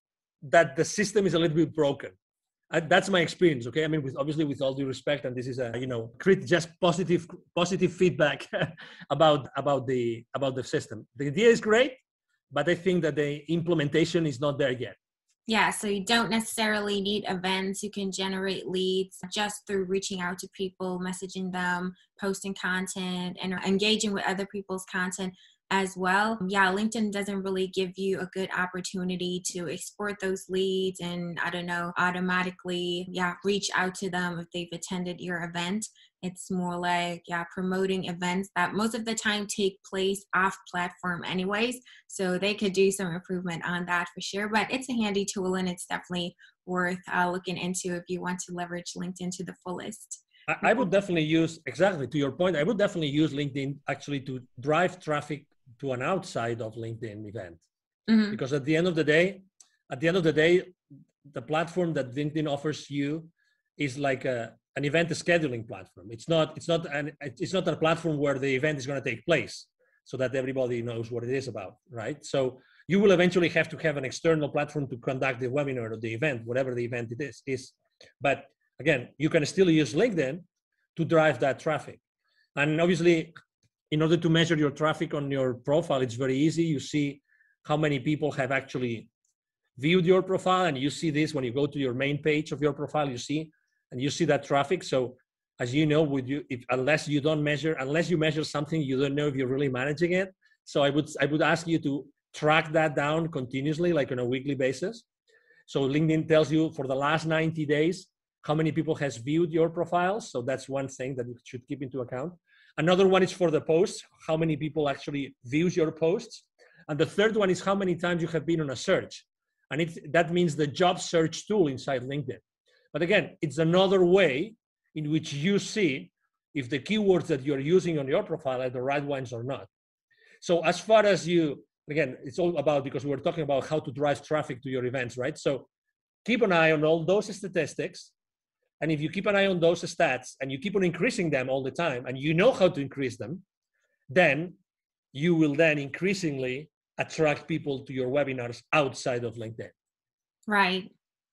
that the system is a little bit broken. I, that's my experience. Okay, I mean, with obviously with all due respect, and this is a you know just positive positive feedback about about the about the system. The idea is great, but I think that the implementation is not there yet. Yeah, so you don't necessarily need events. You can generate leads just through reaching out to people, messaging them, posting content, and engaging with other people's content as well. Yeah, LinkedIn doesn't really give you a good opportunity to export those leads and, I don't know, automatically, yeah, reach out to them if they've attended your event. It's more like, yeah, promoting events that most of the time take place off platform anyways. So they could do some improvement on that for sure. But it's a handy tool and it's definitely worth uh, looking into if you want to leverage LinkedIn to the fullest. I, I would definitely use, exactly to your point, I would definitely use LinkedIn actually to drive traffic to an outside of LinkedIn event. Mm-hmm. Because at the end of the day, at the end of the day, the platform that LinkedIn offers you is like a, an event scheduling platform. It's not, it's not an, it's not a platform where the event is going to take place so that everybody knows what it is about, right? So you will eventually have to have an external platform to conduct the webinar or the event, whatever the event it is. is. But again, you can still use LinkedIn to drive that traffic. And obviously, in order to measure your traffic on your profile, it's very easy. You see how many people have actually viewed your profile, and you see this when you go to your main page of your profile, you see, and you see that traffic. So as you know, with you, if, unless you don't measure, unless you measure something, you don't know if you're really managing it. So I would, I would ask you to track that down continuously, like on a weekly basis. So LinkedIn tells you for the last ninety days, how many people has viewed your profiles. So that's one thing that you should keep into account. Another one is for the posts, how many people actually views your posts. And the third one is how many times you have been on a search. And it, that means the job search tool inside LinkedIn. But again, it's another way in which you see if the keywords that you're using on your profile are the right ones or not. So as far as you, again, it's all about, because we were talking about how to drive traffic to your events, right? So keep an eye on all those statistics. And if you keep an eye on those stats and you keep on increasing them all the time, and you know how to increase them, then you will then increasingly attract people to your webinars outside of LinkedIn. Right.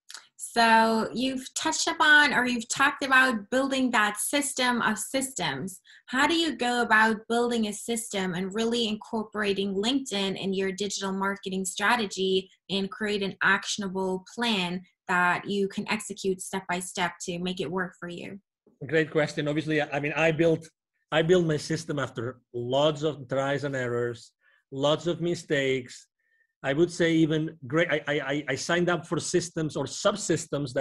So you've touched upon, or you've talked about building that system of systems. How do you go about building a system and really incorporating LinkedIn in your digital marketing strategy and create an actionable plan that you can execute step by step to make it work for you? Great question. Obviously, I mean, I built, I built my system after lots of tries and errors, lots of mistakes. I would say even great. I, I, I signed up for systems or subsystems that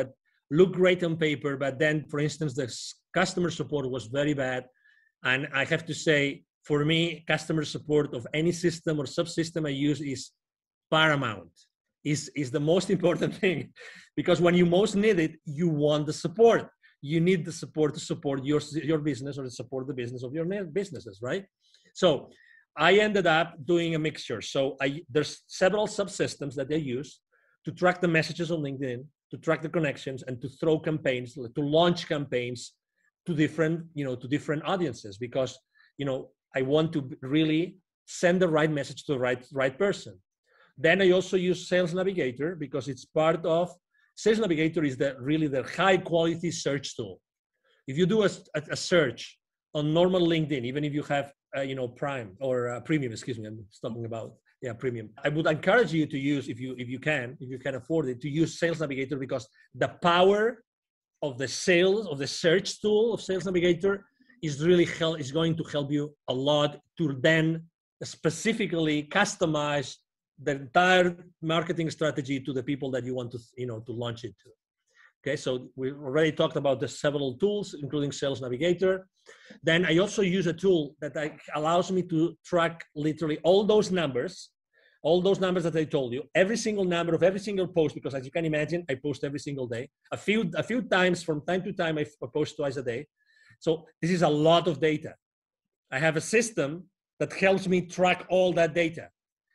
look great on paper, but then, for instance, the customer support was very bad. And I have to say, for me, customer support of any system or subsystem I use is paramount, is, is the most important thing. Because when you most need it, you want the support. You need the support to support your, your business or to support the business of your businesses, right? So I ended up doing a mixture. So I, there's several subsystems that they use to track the messages on LinkedIn, to track the connections, and to throw campaigns, to launch campaigns to different, you know, to different audiences, because, you know, I want to really send the right message to the right, right person. Then I also use Sales Navigator, because it's part of, Sales Navigator is the really the high quality search tool. If you do a, a, a search on normal LinkedIn, even if you have, uh, you know, Prime or uh, Premium, excuse me, I'm talking about, yeah, Premium. I would encourage you to use, if you, if you can, if you can afford it, to use Sales Navigator, because the power of the sales, of the search tool of Sales Navigator is really help, is going to help you a lot to then specifically customize the entire marketing strategy to the people that you want to, you know, to launch it to. Okay, so we already talked about the several tools, including Sales Navigator. Then I also use a tool that I, allows me to track literally all those numbers, all those numbers that I told you, every single number of every single post, because as you can imagine, I post every single day. A few, a few times from time to time, I post twice a day. So this is a lot of data. I have a system that helps me track all that data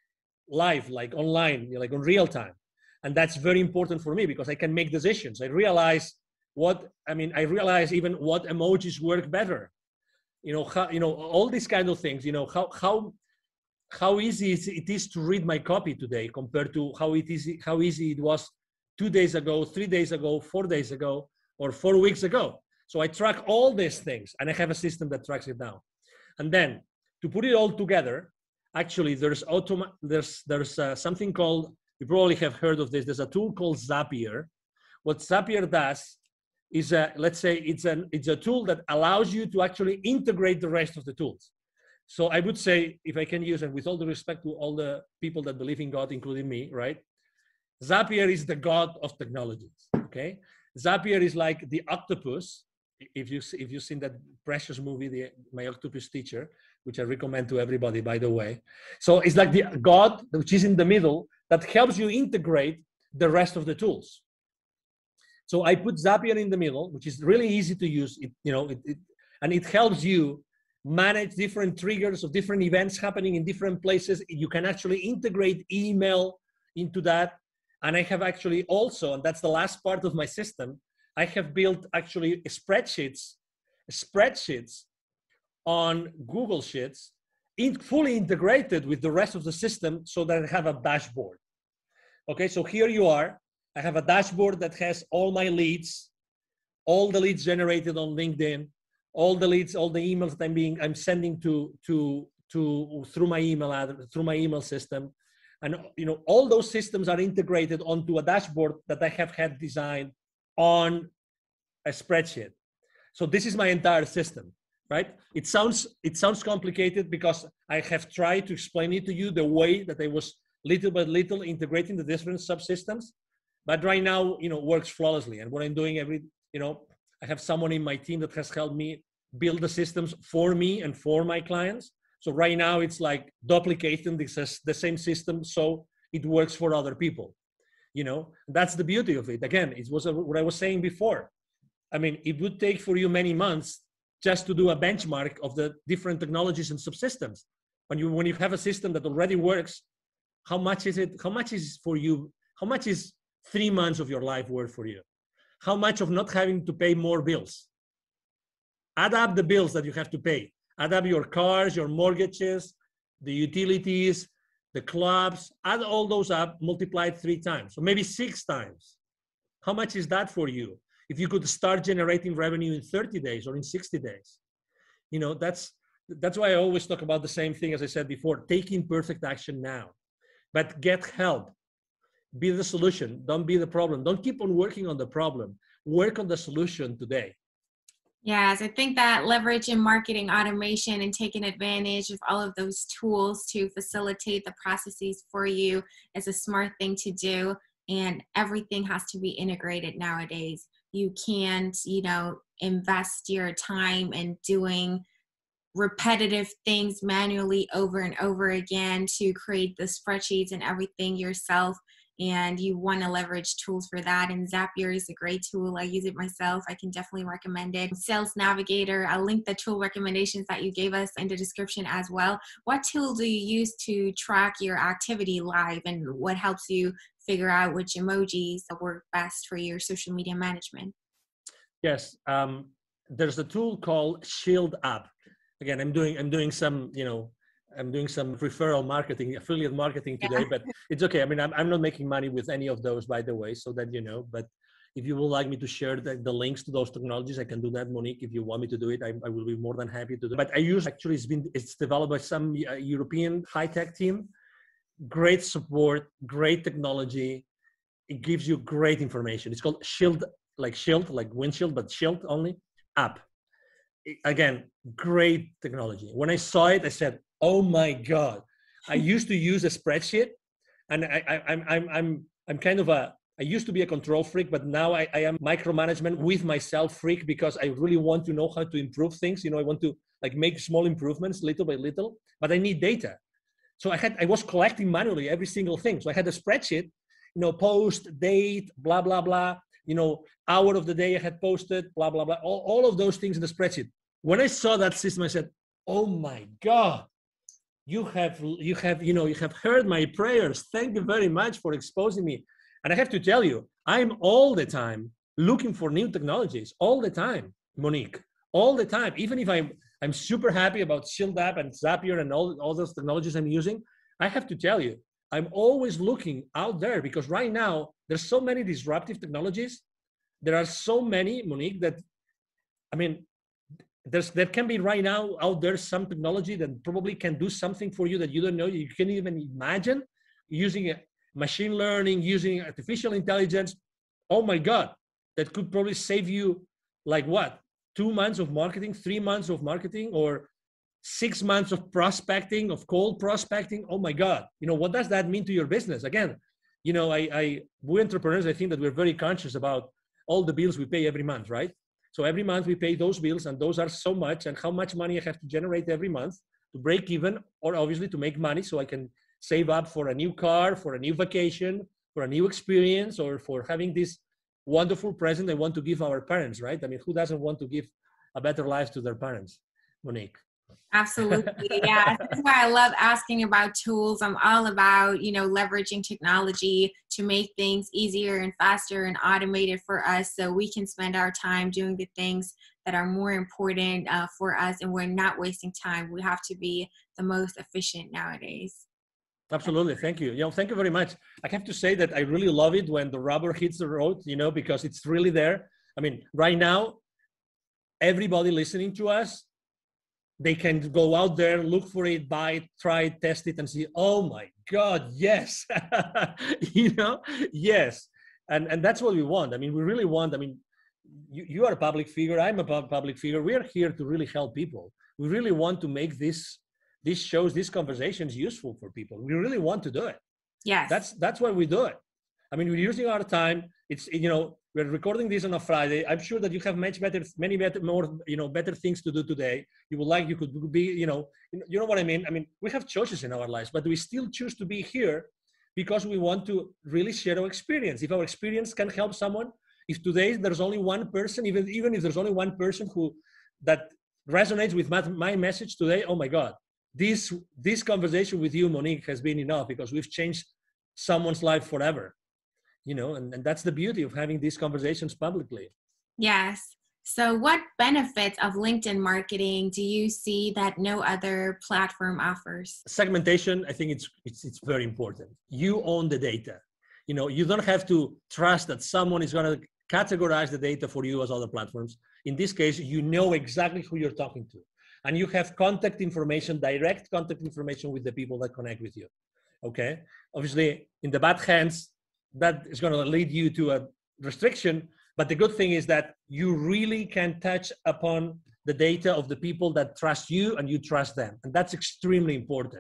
live, like online, like in real time. And that's very important for me because I can make decisions. I realize what, I mean, I realize even what emojis work better. You know, how, you know, all these kind of things, you know, how, how, how easy it is to read my copy today compared to how it is, how easy it was two days ago, three days ago, four days ago, or four weeks ago. So I track all these things and I have a system that tracks it down. And then to put it all together, actually there's automa there's, there's uh, something called, you probably have heard of this. There's a tool called Zapier. What Zapier does is, a, let's say it's, an, it's a tool that allows you to actually integrate the rest of the tools. So I would say, if I can use, and with all the respect to all the people that believe in God, including me, right? Zapier is the God of technologies, okay? Zapier is like the octopus. If, you, if you've seen that precious movie, the, My Octopus Teacher, which I recommend to everybody, by the way. So it's like the God, which is in the middle, that helps you integrate the rest of the tools. So I put Zapier in the middle, which is really easy to use, it, you know, it, it, and it helps you manage different triggers of different events happening in different places. You can actually integrate email into that. And I have actually also, and that's the last part of my system, I have built actually spreadsheets, spreadsheets on Google Sheets, in, fully integrated with the rest of the system so that I have a dashboard. Okay, so here you are. I have a dashboard that has all my leads, all the leads generated on LinkedIn, all the leads, all the emails that I'm being, I'm sending to, to, to, through my email address, through my email system. And, you know, all those systems are integrated onto a dashboard that I have had designed on a spreadsheet. So this is my entire system, right? It sounds, it sounds complicated because I have tried to explain it to you the way that I was little by little integrating the different subsystems, but right now, you know, works flawlessly. And what I'm doing every, you know, I have someone in my team that has helped me build the systems for me and for my clients. So right now it's like duplicating this, the same system so it works for other people. You know, that's the beauty of it. Again, it was a, what I was saying before. I mean, it would take for you many months just to do a benchmark of the different technologies and subsystems. When you, when you have a system that already works, how much is it? How much is for you? How much is three months of your life worth for you? How much of not having to pay more bills? Add up the bills that you have to pay. Add up your cars, your mortgages, the utilities, the clubs, add all those up, multiplied three times, or maybe six times. How much is that for you? If you could start generating revenue in thirty days or in sixty days, you know, that's, that's why I always talk about the same thing, as I said before, taking perfect action now, but get help. Be the solution. Don't be the problem. Don't keep on working on the problem. Work on the solution today. Yes, I think that leverage in marketing automation and taking advantage of all of those tools to facilitate the processes for you is a smart thing to do. and everything has to be integrated nowadays. You can't, you know, invest your time in doing repetitive things manually over and over again to create the spreadsheets and everything yourself. And you want to leverage tools for that. And Zapier is a great tool. I use it myself. I can definitely recommend it. Sales Navigator, I'll link the tool recommendations that you gave us in the description as well. What tool do you use to track your activity live, and what helps you figure out which emojis work best for your social media management? Yes, um, there's a tool called Shield App. Again, I'm doing I'm doing some, you know, I'm doing some referral marketing, affiliate marketing today, yeah. But it's okay. I mean, I'm, I'm not making money with any of those, by the way, so that you know. But if you would like me to share the, the links to those technologies, I can do that, Monique. If you want me to do it, I, I will be more than happy to do it. But I use, actually, it's been, it's developed by some uh, European high-tech team. Great support, great technology. It gives you great information. It's called Shield, like Shield, like windshield, but Shield only, app. It, again, great technology. When I saw it, I said, oh my God! I used to use a spreadsheet, and I, I, I'm I'm I'm I'm kind of a I used to be a control freak, but now I, I am micromanagement with myself freak, because I really want to know how to improve things. You know, I want to like make small improvements little by little, but I need data. So I had I was collecting manually every single thing. So I had a spreadsheet, you know, post, date, blah blah blah. You know, hour of the day I had posted, blah blah blah. All all of those things in the spreadsheet. When I saw that system, I said, oh my God! You have, you have, you know, you have heard my prayers. Thank you very much for exposing me. And I have to tell you, I'm all the time looking for new technologies, all the time, Monique, all the time. Even if I'm, I'm super happy about Shield App and Zapier and all, all those technologies I'm using, I have to tell you, I'm always looking out there, because right now there's so many disruptive technologies. There are so many, Monique, that, I mean, There's, there can be right now out there some technology that probably can do something for you that you don't know, you can't even imagine, using machine learning, using artificial intelligence. Oh my God, that could probably save you like what? Two months of marketing, three months of marketing, or six months of prospecting, of cold prospecting. Oh my God. You know, what does that mean to your business? Again, you know, I, I we entrepreneurs, I think that we're very conscious about all the bills we pay every month, right? So every month we pay those bills, and those are so much, and how much money I have to generate every month to break even, or obviously to make money so I can save up for a new car, for a new vacation, for a new experience, or for having this wonderful present I want to give our parents, right? I mean, who doesn't want to give a better life to their parents, Monique? Absolutely. Yeah. That's why I love asking about tools. I'm all about, you know, leveraging technology to make things easier and faster and automated for us, so we can spend our time doing the things that are more important uh, for us, and we're not wasting time. We have to be the most efficient nowadays. Absolutely. Thank you. You know, thank you very much. I have to say that I really love it when the rubber hits the road, you know, because it's really there. I mean, right now, everybody listening to us, they can go out there, look for it, buy it, try it, test it, and see, oh my God, yes. You know, yes. And and that's what we want. I mean, we really want, I mean, you, you are a public figure, I'm a public figure. We are here to really help people. We really want to make this, these shows, these conversations useful for people. We really want to do it. Yes. That's, that's why we do it. I mean, we're using our time. It's, you know, we're recording this on a Friday. I'm sure that you have much better, many better, more, you know, better things to do today. You would like, you could be, you know, you know what I mean? I mean, we have choices in our lives, but we still choose to be here because we want to really share our experience. If our experience can help someone, if today there's only one person, even, even if there's only one person who, that resonates with my, my message today, oh my God, this, this conversation with you, Monique, has been enough, because we've changed someone's life forever. You know, and, and that's the beauty of having these conversations publicly. Yes. So what benefits of LinkedIn marketing do you see that no other platform offers? Segmentation, I think it's, it's, it's very important. You own the data. You know, you don't have to trust that someone is going to categorize the data for you as other platforms. In this case, you know exactly who you're talking to, and you have contact information, direct contact information with the people that connect with you. Okay. Obviously, in the bad hands, that is going to lead you to a restriction. But the good thing is that you really can touch upon the data of the people that trust you and you trust them. And that's extremely important.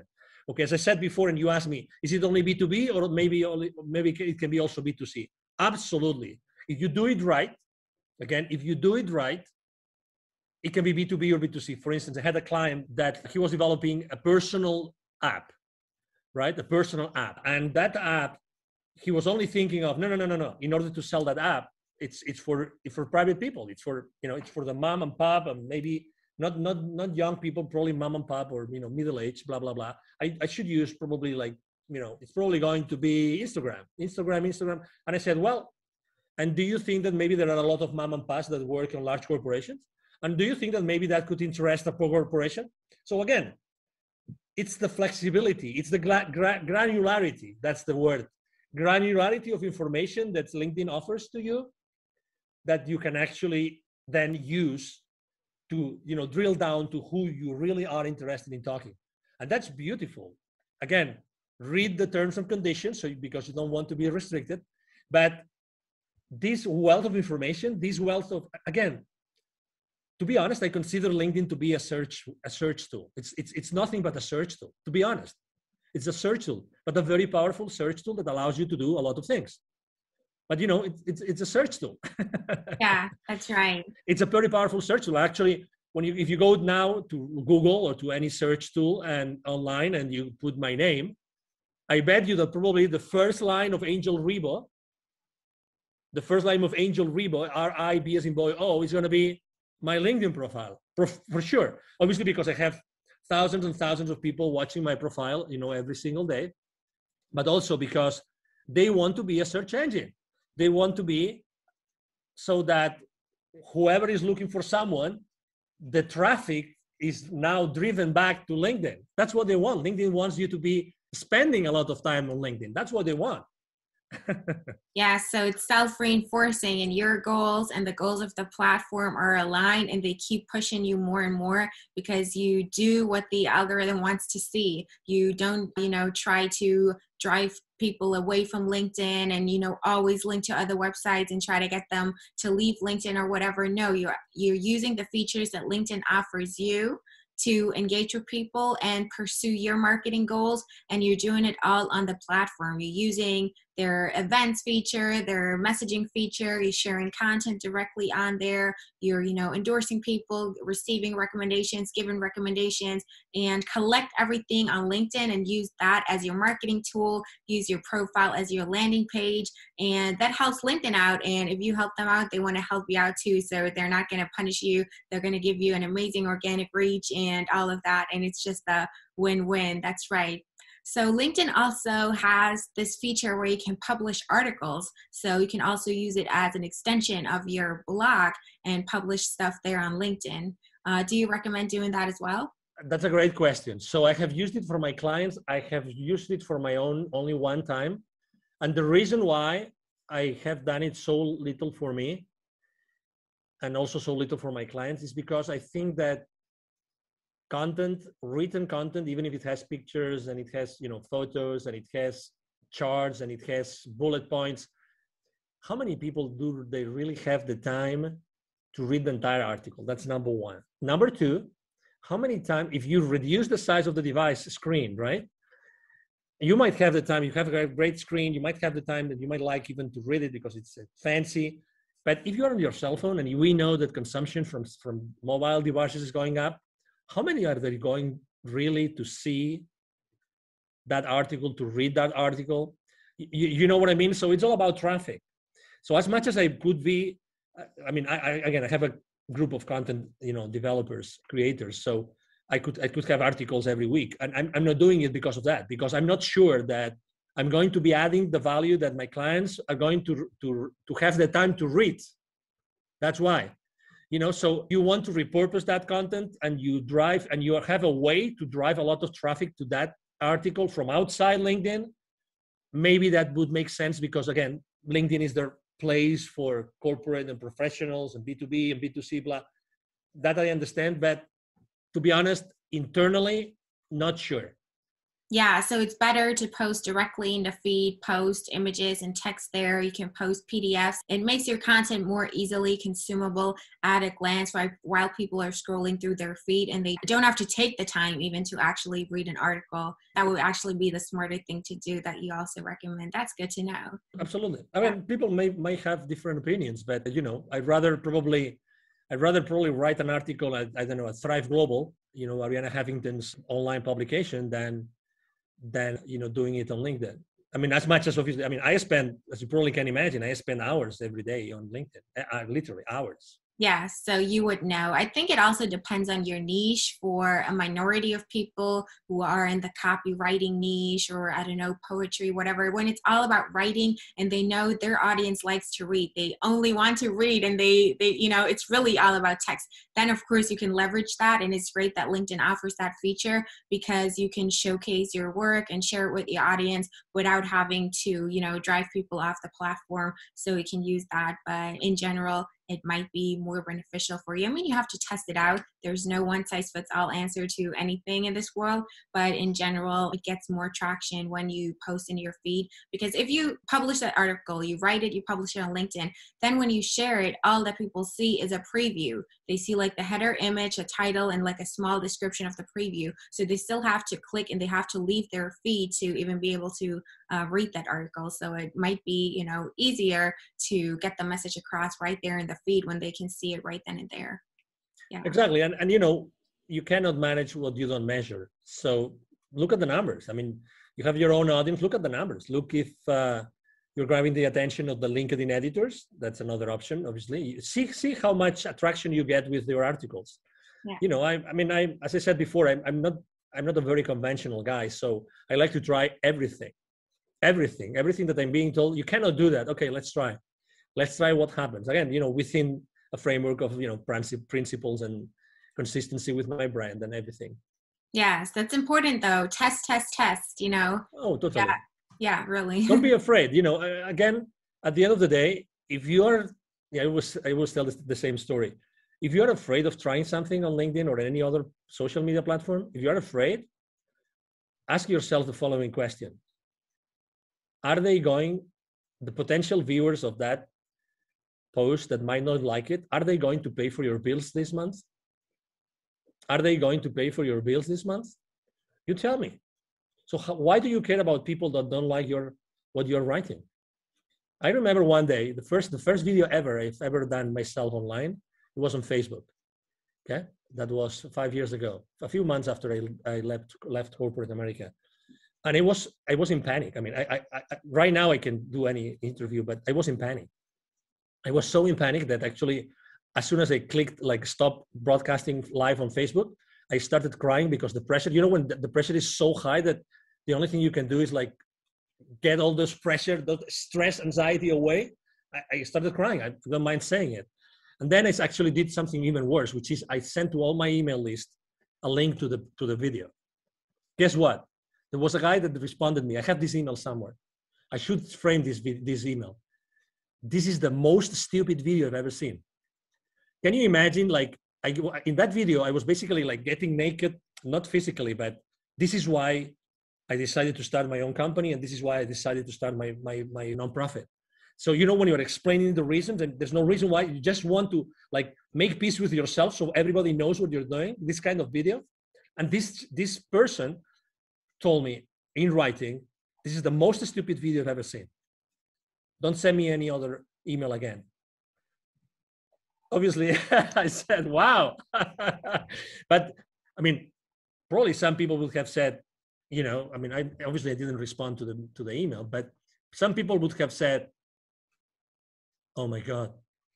Okay, as I said before, and you asked me, is it only B two B or maybe only, maybe it can be also B two C? Absolutely. If you do it right, again, if you do it right, it can be B two B or B two C. For instance, I had a client that he was developing a personal app, right? A personal app. And that app, he was only thinking of, no, no, no, no, no. In order to sell that app, it's it's for it's for private people. It's for, you know, it's for the mom and pop, and maybe not not not young people, probably mom and pop, or, you know, middle age, blah, blah, blah. I, I should use probably like, you know, it's probably going to be Instagram, Instagram, Instagram. And I said, well, and do you think that maybe there are a lot of mom and pops that work in large corporations? And do you think that maybe that could interest a corporation? So again, it's the flexibility, it's the gra gra granularity, that's the word. Granularity of information that LinkedIn offers to you that you can actually then use to, you know, drill down to who you really are interested in talking. And that's beautiful. Again, read the terms and conditions, so because you don't want to be restricted. But this wealth of information, this wealth of, again, to be honest, I consider LinkedIn to be a search, a search tool. It's, it's, it's nothing but a search tool, to be honest. It's a search tool, but a very powerful search tool that allows you to do a lot of things. But, you know, it, it's, it's a search tool. Yeah, that's right. It's a very powerful search tool. Actually, when you, if you go now to Google or to any search tool and online and you put my name, I bet you that probably the first line of Angel Ribo, the first line of Angel Ribo, R I B as in boy, O, is going to be my LinkedIn profile, for, for sure. Obviously, because I have thousands and thousands of people watching my profile, you know, every single day, but also because they want to be a search engine. They want to be so that whoever is looking for someone, the traffic is now driven back to LinkedIn. That's what they want. LinkedIn wants you to be spending a lot of time on LinkedIn. That's what they want. Yeah, so it's self-reinforcing, and your goals and the goals of the platform are aligned, and they keep pushing you more and more because you do what the algorithm wants to see. You don't, you know, try to drive people away from LinkedIn and, you know, always link to other websites and try to get them to leave LinkedIn or whatever. No, you're you're using the features that LinkedIn offers you to engage with people and pursue your marketing goals, and you're doing it all on the platform. You're using their events feature, their messaging feature, you're sharing content directly on there, you're, you know, endorsing people, receiving recommendations, giving recommendations, and collect everything on LinkedIn and use that as your marketing tool, use your profile as your landing page, and that helps LinkedIn out. And if you help them out, they want to help you out too, so they're not going to punish you. They're going to give you an amazing organic reach and all of that, and it's just a win-win. That's right. So LinkedIn also has this feature where you can publish articles. So you can also use it as an extension of your blog and publish stuff there on LinkedIn. Uh, do you recommend doing that as well? That's a great question. So I have used it for my clients. I have used it for my own only one time. And the reason why I have done it so little for me and also so little for my clients is because I think that content, written content, even if it has pictures and it has, you know, photos and it has charts and it has bullet points, how many people do they really have the time to read the entire article? That's number one. Number two, how many times, if you reduce the size of the device screen, right? You might have the time, you have a great screen, you might have the time that you might like even to read it because it's fancy. But if you're on your cell phone, and we know that consumption from, from mobile devices is going up, how many are they going really to see that article, to read that article? You, you know what I mean? So it's all about traffic. So as much as I could be, I mean, I, I again, I have a group of content, you know, developers, creators. So I could, I could have articles every week. And I'm, I'm not doing it because of that, because I'm not sure that I'm going to be adding the value that my clients are going to, to, to have the time to read. That's why. You know, so you want to repurpose that content and you drive and you have a way to drive a lot of traffic to that article from outside LinkedIn. Maybe that would make sense because, again, LinkedIn is their place for corporate and professionals and B two B and B two C, blah. That I understand. But to be honest, internally, not sure. Yeah, so it's better to post directly in the feed, post images and text there. You can post P D Fs. It makes your content more easily consumable at a glance while, while people are scrolling through their feed, and they don't have to take the time even to actually read an article. That would actually be the smarter thing to do that you also recommend. That's good to know. Absolutely. I mean, people may, may have different opinions, but you know, I'd rather probably, I'd rather probably write an article at, I don't know, at Thrive Global, you know, Arianna Huffington's online publication than than you know doing it on LinkedIn. I mean, as much as obviously, I mean, I spend, as you probably can imagine, I spend hours every day on LinkedIn, uh, literally hours. Yeah, so you would know. I think it also depends on your niche. For a minority of people who are in the copywriting niche, or I don't know, poetry, whatever, when it's all about writing and they know their audience likes to read, they only want to read, and they, they, you know, it's really all about text. Then of course you can leverage that, and it's great that LinkedIn offers that feature because you can showcase your work and share it with the audience without having to, you know, drive people off the platform. So we can use that, but in general, it might be more beneficial for you. I mean, you have to test it out. There's no one size fits all answer to anything in this world, but in general, it gets more traction when you post in your feed, because if you publish that article, you write it, you publish it on LinkedIn, then when you share it, all that people see is a preview. They see like the header image, a title, and like a small description of the preview. So they still have to click and they have to leave their feed to even be able to uh, read that article. So it might be, you know, easier to get the message across right there in the feed when they can see it right then and there. Yeah, exactly. And, and you know, you cannot manage what you don't measure. So look at the numbers. I mean, you have your own audience, look at the numbers. Look if uh, you're grabbing the attention of the LinkedIn editors. That's another option, obviously. See, see how much attraction you get with your articles. Yeah. You know, I, I mean, I, as I said before, I'm, I'm not, I'm not a very conventional guy. So I like to try everything, everything, everything that I'm being told. You cannot do that. Okay, let's try. Let's try what happens. Again, you know, within a framework of, you know, principles and consistency with my brand and everything. Yes, that's important though. Test, test, test, you know. Oh, totally. Yeah, yeah, really. Don't be afraid. You know, again, at the end of the day, if you're, yeah, I was, I always tell the same story. If you're afraid of trying something on LinkedIn or any other social media platform, if you're afraid, ask yourself the following question. Are they going, the potential viewers of that post that might not like it, are they going to pay for your bills this month? Are they going to pay for your bills this month? You tell me. So how, why do you care about people that don't like your what you're writing? I remember one day, the first the first video ever I've ever done myself online, it was on Facebook. Okay, that was five years ago, a few months after I, I left left corporate America, and it was I was in panic. I mean, I, I, I right now I can do any interview, but I was in panic. I was so in panic that actually, as soon as I clicked like stop broadcasting live on Facebook, I started crying because the pressure, you know, when the pressure is so high that the only thing you can do is like get all this pressure, the stress, anxiety away. I, I started crying. I don't mind saying it. And then I actually did something even worse, which is I sent to all my email list a link to the to the video. Guess what? There was a guy that responded me. I have this email somewhere. I should frame this this email. This is the most stupid video I've ever seen. Can you imagine, like, I, in that video, I was basically like getting naked, not physically, but this is why I decided to start my own company, and this is why I decided to start my, my, my nonprofit. So, you know, when you're explaining the reasons, and there's no reason why, you just want to like make peace with yourself so everybody knows what you're doing, this kind of video. And this, this person told me in writing, this is the most stupid video I've ever seen. Don't send me any other email again. Obviously, I said, wow. But I mean, probably some people would have said, you know, I mean, I obviously I didn't respond to the to the email, but some people would have said, oh my God,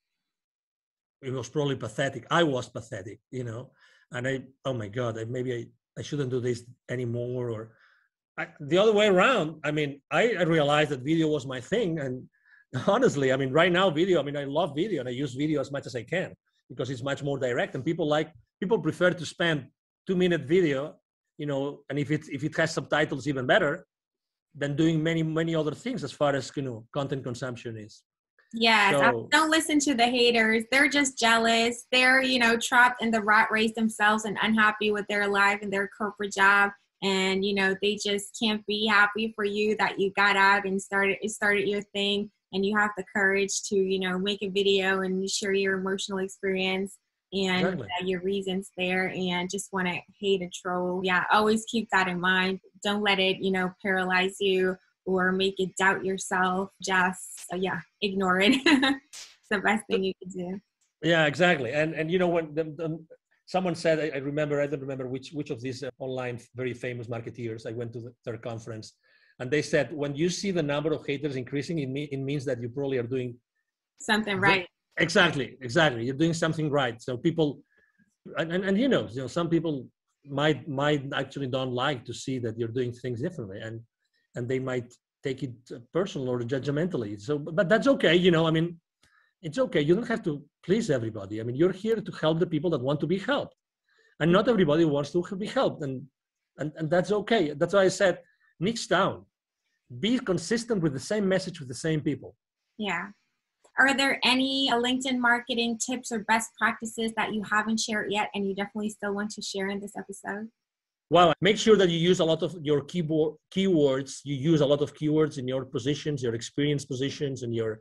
it was probably pathetic. I was pathetic, you know, and I, oh my God, I, maybe I, I shouldn't do this anymore. Or I, the other way around. I mean, I, I realized that video was my thing. And honestly, I mean, right now video, I mean, I love video and I use video as much as I can because it's much more direct, and people like, people prefer to spend two minute video, you know, and if it, if it has subtitles, even better than doing many, many other things as far as, you know, content consumption is. Yes, so, don't listen to the haters. They're just jealous. They're, you know, trapped in the rat race themselves and unhappy with their life and their corporate job. and, you know, they just can't be happy for you that you got out and started, started your thing, and you have the courage to, you know, make a video and share your emotional experience and Exactly. uh, your reasons there, and just want to hate a troll. Yeah, always keep that in mind. Don't let it, you know, paralyze you or make you doubt yourself. Just, uh, yeah, ignore it. It's the best thing you can do. Yeah, exactly. And and you know, when the, the, someone said, I, I remember, I don't remember which which of these uh, online very famous marketeers, I went to the, their conference, and they said, when you see the number of haters increasing, it, me, it means that you probably are doing something right. Exactly, exactly. You're doing something right. So people, and, and, and you know, you know, some people might might actually don't like to see that you're doing things differently, and and they might take it personal or judgmentally. So, but that's okay. You know, I mean, it's okay. You don't have to please everybody. I mean, you're here to help the people that want to be helped, and not everybody wants to be helped, and and and that's okay. That's why I said, niche down, be consistent with the same message with the same people. Yeah. Are there any LinkedIn marketing tips or best practices that you haven't shared yet and you definitely still want to share in this episode? Well, make sure that you use a lot of your keyboard keywords. You use a lot of keywords in your positions, your experience positions, and your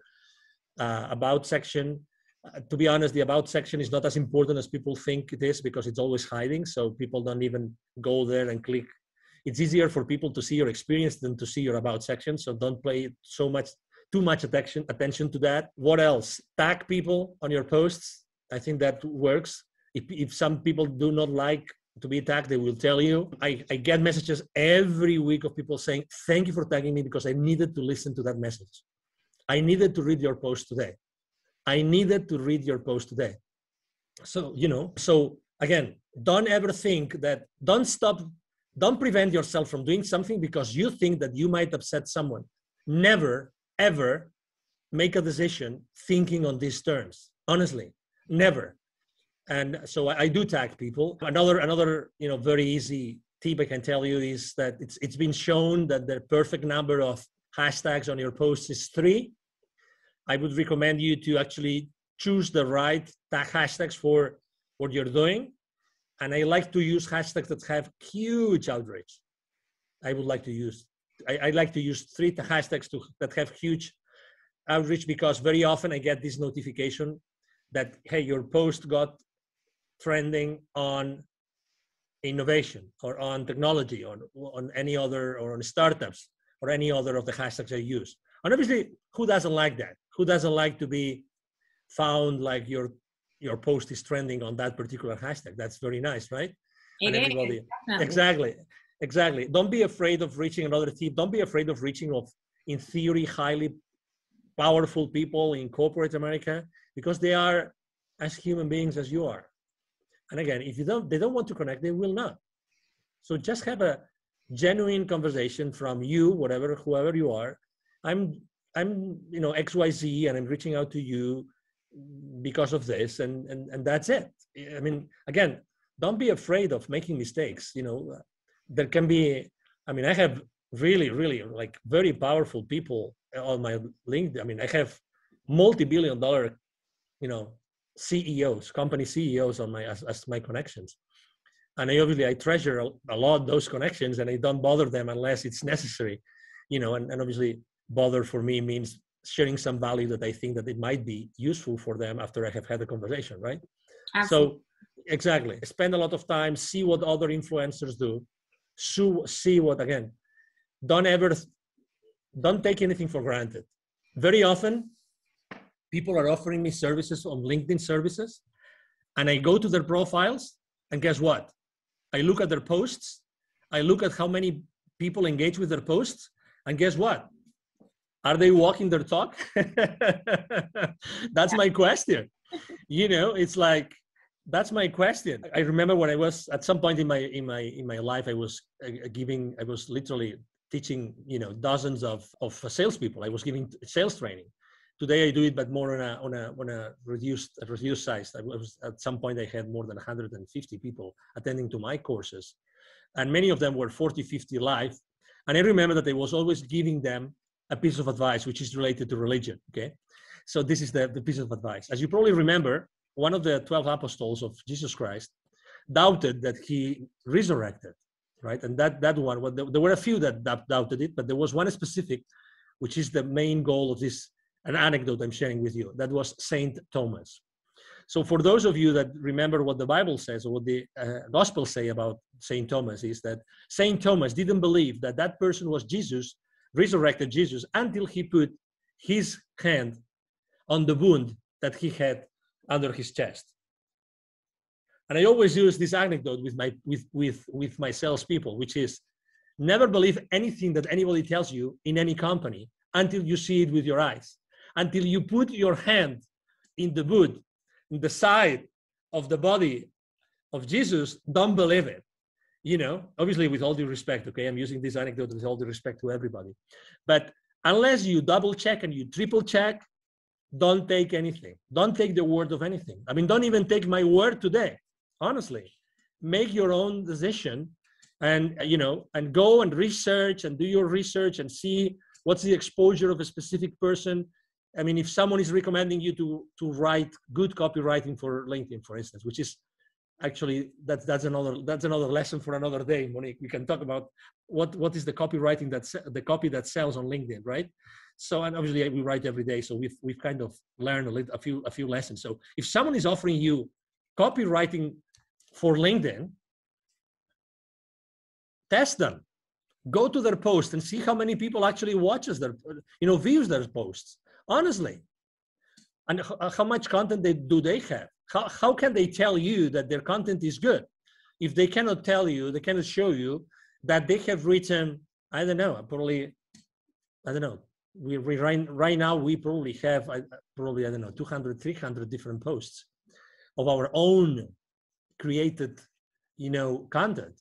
uh, about section. Uh, to be honest, the about section is not as important as people think it is, because it's always hiding. So people don't even go there and click. It's easier for people to see your experience than to see your about section. So don't pay so much too much attention attention to that. What else? Tag people on your posts. I think that works. If, if some people do not like to be tagged, they will tell you. I, I get messages every week of people saying, thank you for tagging me, because I needed to listen to that message. I needed to read your post today. I needed to read your post today. So, you know, so again, don't ever think that, don't stop, don't prevent yourself from doing something because you think that you might upset someone. Never, ever make a decision thinking on these terms. Honestly, never. And so I, I do tag people. Another, another, you know, very easy tip I can tell you is that it's it's been shown that the perfect number of hashtags on your posts is three. I would recommend you to actually choose the right tag hashtags for what you're doing. And I like to use hashtags that have huge outreach. I would like to use I, I like to use three hashtags to, that have huge outreach, because very often I get this notification that, hey, your post got trending on innovation or on technology or on any other, or on startups or any other of the hashtags I use. And obviously, who doesn't like that? Who doesn't like to be found like your your post is trending on that particular hashtag? That's very nice, right? It and is, everybody, definitely. Exactly. Exactly. Don't be afraid of reaching another tip. Don't be afraid of reaching of, in theory, highly powerful people in corporate America, because they are as human beings as you are. And again, if you don't, they don't want to connect, they will not. So just have a genuine conversation from you, whatever, whoever you are. I'm, I'm, you know, X Y Z, and I'm reaching out to you because of this, and and and that's it. I mean, again, don't be afraid of making mistakes. You know. There can be, I mean, I have really, really like very powerful people on my LinkedIn. I mean, I have multi-billion dollar, you know, C E Os, company C E Os on my, as, as my connections. And I obviously, I treasure a, a lot those connections, and I don't bother them unless it's necessary, you know, and, and obviously bother for me means sharing some value that I think that it might be useful for them after I have had a conversation, right? Absolutely. So exactly, spend a lot of time, see what other influencers do. So see what, again, don't ever, don't take anything for granted. Very often, people are offering me services on LinkedIn services, and I go to their profiles, and guess what? I look at their posts, I look at how many people engage with their posts, and guess what? Are they walking their talk? That's my question. You know, it's like, that's my question. I remember when I was at some point in my in my in my life, I was uh, giving, I was literally teaching, you know, dozens of of salespeople. I was giving sales training. Today I do it, but more on a on a on a reduced a reduced size. I was at some point I had more than one hundred fifty people attending to my courses, and many of them were forty, fifty live. And I remember that I was always giving them a piece of advice which is related to religion. Okay, so this is the the piece of advice. As you probably remember, one of the twelve apostles of Jesus Christ doubted that he resurrected. right? And that that one, well, there, there were a few that doubted it, but there was one specific, which is the main goal of this, an anecdote I'm sharing with you. That was Saint Thomas. So for those of you that remember what the Bible says, or what the uh, Gospels say about Saint Thomas, is that Saint Thomas didn't believe that that person was Jesus, resurrected Jesus, until he put his hand on the wound that he had under his chest. And I always use this anecdote with my with with with my salespeople, which is never believe anything that anybody tells you in any company until you see it with your eyes, until you put your hand in the wound, in the side of the body of Jesus. Don't believe it. You know, obviously with all due respect, okay, I'm using this anecdote with all due respect to everybody, but unless you double check and you triple check, don't take anything. Don't take the word of anything. I mean, don't even take my word today. Honestly, make your own decision, and you know, and go and research and do your research and see what's the exposure of a specific person. I mean, if someone is recommending you to to write good copywriting for LinkedIn, for instance, which is actually that's that's another that's another lesson for another day, Monique. We can talk about what what is the copywriting that's the copy that sells on LinkedIn, right? So, and obviously we write every day, so we've we've kind of learned a little, a few a few lessons. So if someone is offering you copywriting for LinkedIn, test them. Go to their post and see how many people actually watches their, you know, views their posts. Honestly, and how much content they do they have? How how can they tell you that their content is good if they cannot tell you, they cannot show you that they have written? I don't know. Probably, I don't know. We, we right, right now we probably have probably I don't know two hundred, three hundred different posts of our own created, you know, content.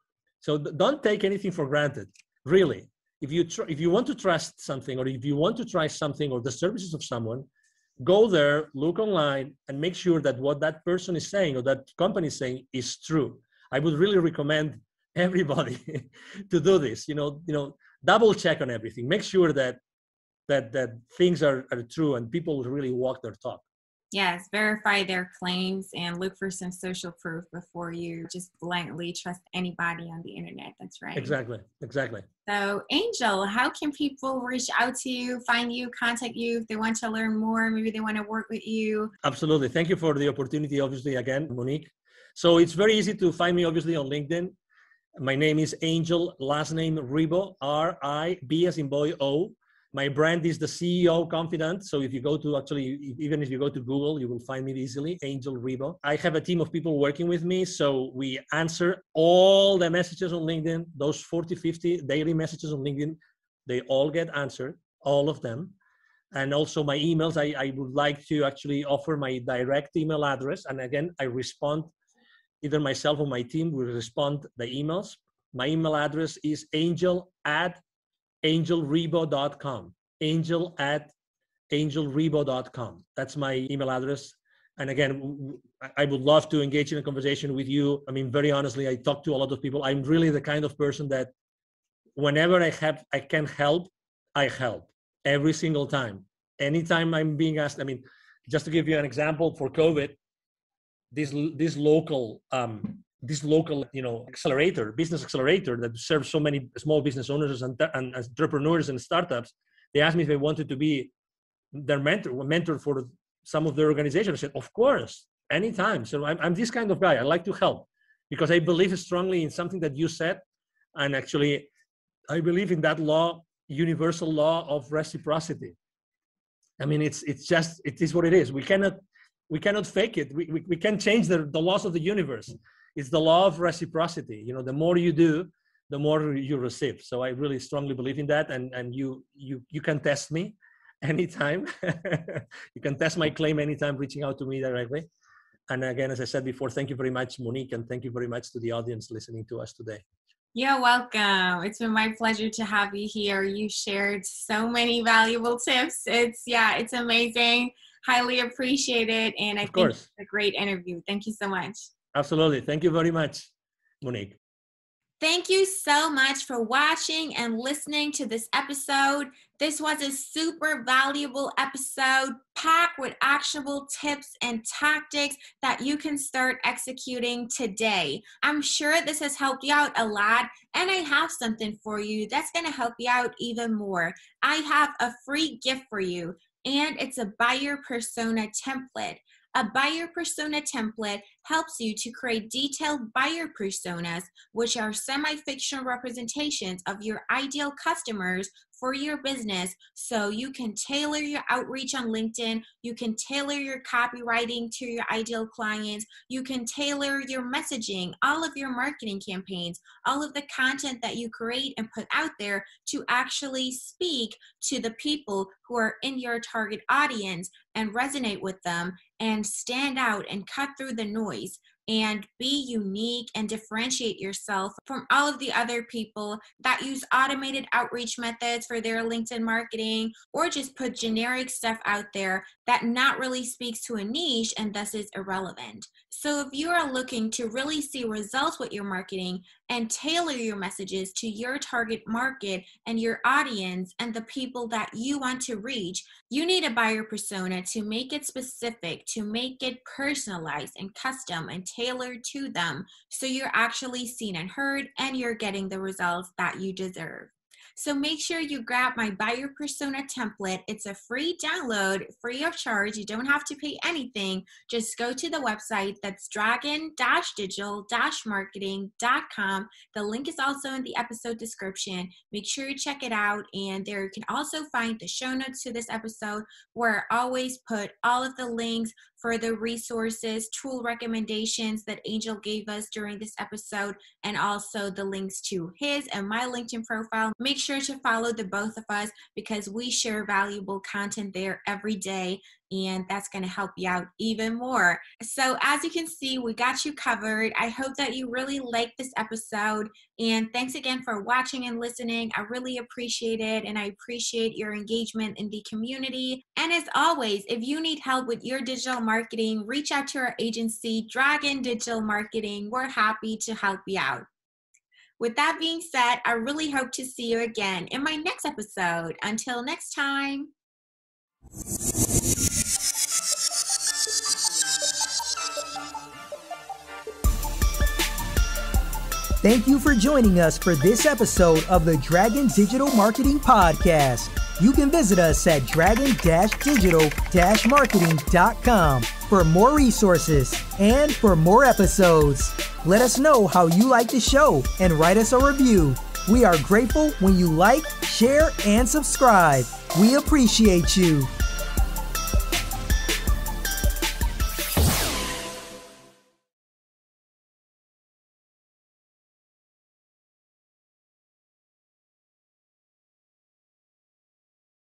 So don't take anything for granted. Really, if you tr- if you want to trust something, or if you want to try something or the services of someone, go there, look online, and make sure that what that person is saying or that company is saying is true. I would really recommend everybody to do this. You know, you know, double check on everything. Make sure that that that things are, are true and people really walk their talk. Yes, verify their claims and look for some social proof before you just blindly trust anybody on the internet. That's right. Exactly, exactly. So, Angel, how can people reach out to you, find you, contact you if they want to learn more? Maybe they want to work with you. Absolutely. Thank you for the opportunity, obviously, again, Monique. So it's very easy to find me, obviously, on LinkedIn. My name is Angel, last name Ribo, R I B as in boy, O. My brand is the C E O Confidant. So if you go to actually, even if you go to Google, you will find me easily, Angel Ribo. I have a team of people working with me. So we answer all the messages on LinkedIn, those forty, fifty daily messages on LinkedIn, they all get answered, all of them. And also my emails, I, I would like to actually offer my direct email address. And again, I respond, either myself or my team will respond the emails. My email address is angel at angel ribo dot com. Angel at angel ribo dot com. That's my email address. And again, I would love to engage in a conversation with you. I mean, very honestly, I talk to a lot of people. I'm really the kind of person that whenever I have, I can help, I help every single time. Anytime I'm being asked, I mean, just to give you an example, for COVID, this this local um, this local, you know, accelerator, business accelerator that serves so many small business owners and, and entrepreneurs and startups, they asked me if I wanted to be their mentor, mentor for some of their organizations. I said, of course, anytime. So I'm, I'm this kind of guy. I like to help because I believe strongly in something that you said. And actually, I believe in that law, universal law of reciprocity. I mean, it's it's just, it is what it is. We cannot, we cannot fake it. We, we, we can't change the, the laws of the universe. It's the law of reciprocity. You know, the more you do, the more you receive. So I really strongly believe in that. And, and you, you, you can test me anytime. You can test my claim anytime, reaching out to me directly. And again, as I said before, thank you very much, Monique. And thank you very much to the audience listening to us today. You're welcome. It's been my pleasure to have you here. You shared so many valuable tips. It's, yeah, it's amazing. Highly appreciate it. And I think it's a great interview. Thank you so much. Absolutely. Thank you very much, Monique. Thank you so much for watching and listening to this episode. This was a super valuable episode packed with actionable tips and tactics that you can start executing today. I'm sure this has helped you out a lot, and I have something for you that's going to help you out even more. I have a free gift for you, and it's a buyer persona template. A buyer persona template helps you to create detailed buyer personas, which are semi-fictional representations of your ideal customers for your business, so you can tailor your outreach on LinkedIn, you can tailor your copywriting to your ideal clients, you can tailor your messaging, all of your marketing campaigns, all of the content that you create and put out there to actually speak to the people who are in your target audience and resonate with them and stand out and cut through the noise and be unique and differentiate yourself from all of the other people that use automated outreach methods for their LinkedIn marketing, or just put generic stuff out there that not really speaks to a niche and thus is irrelevant. So if you are looking to really see results with your marketing and tailor your messages to your target market and your audience and the people that you want to reach, you need a buyer persona to make it specific, to make it personalized and custom and tailored to them, so you're actually seen and heard and you're getting the results that you deserve. So make sure you grab my buyer persona template. It's a free download, free of charge. You don't have to pay anything. Just go to the website. That's dragon dash digital dash marketing dot com. The link is also in the episode description. Make sure you check it out. And there you can also find the show notes to this episode, where I always put all of the links for the resources, tool recommendations that Angel gave us during this episode, and also the links to his and my LinkedIn profile. Make sure to follow the both of us, because we share valuable content there every day, and that's going to help you out even more. So as you can see, we got you covered. I hope that you really liked this episode, and thanks again for watching and listening. I really appreciate it, and I appreciate your engagement in the community. And as always, if you need help with your digital marketing, reach out to our agency, Dragon Digital Marketing. We're happy to help you out. With that being said, I really hope to see you again in my next episode. Until next time. Thank you for joining us for this episode of the Dragon Digital Marketing Podcast. You can visit us at dragon dash digital dash marketing dot com for more resources and for more episodes. Let us know how you like the show and write us a review. We are grateful when you like, share, and subscribe. We appreciate you.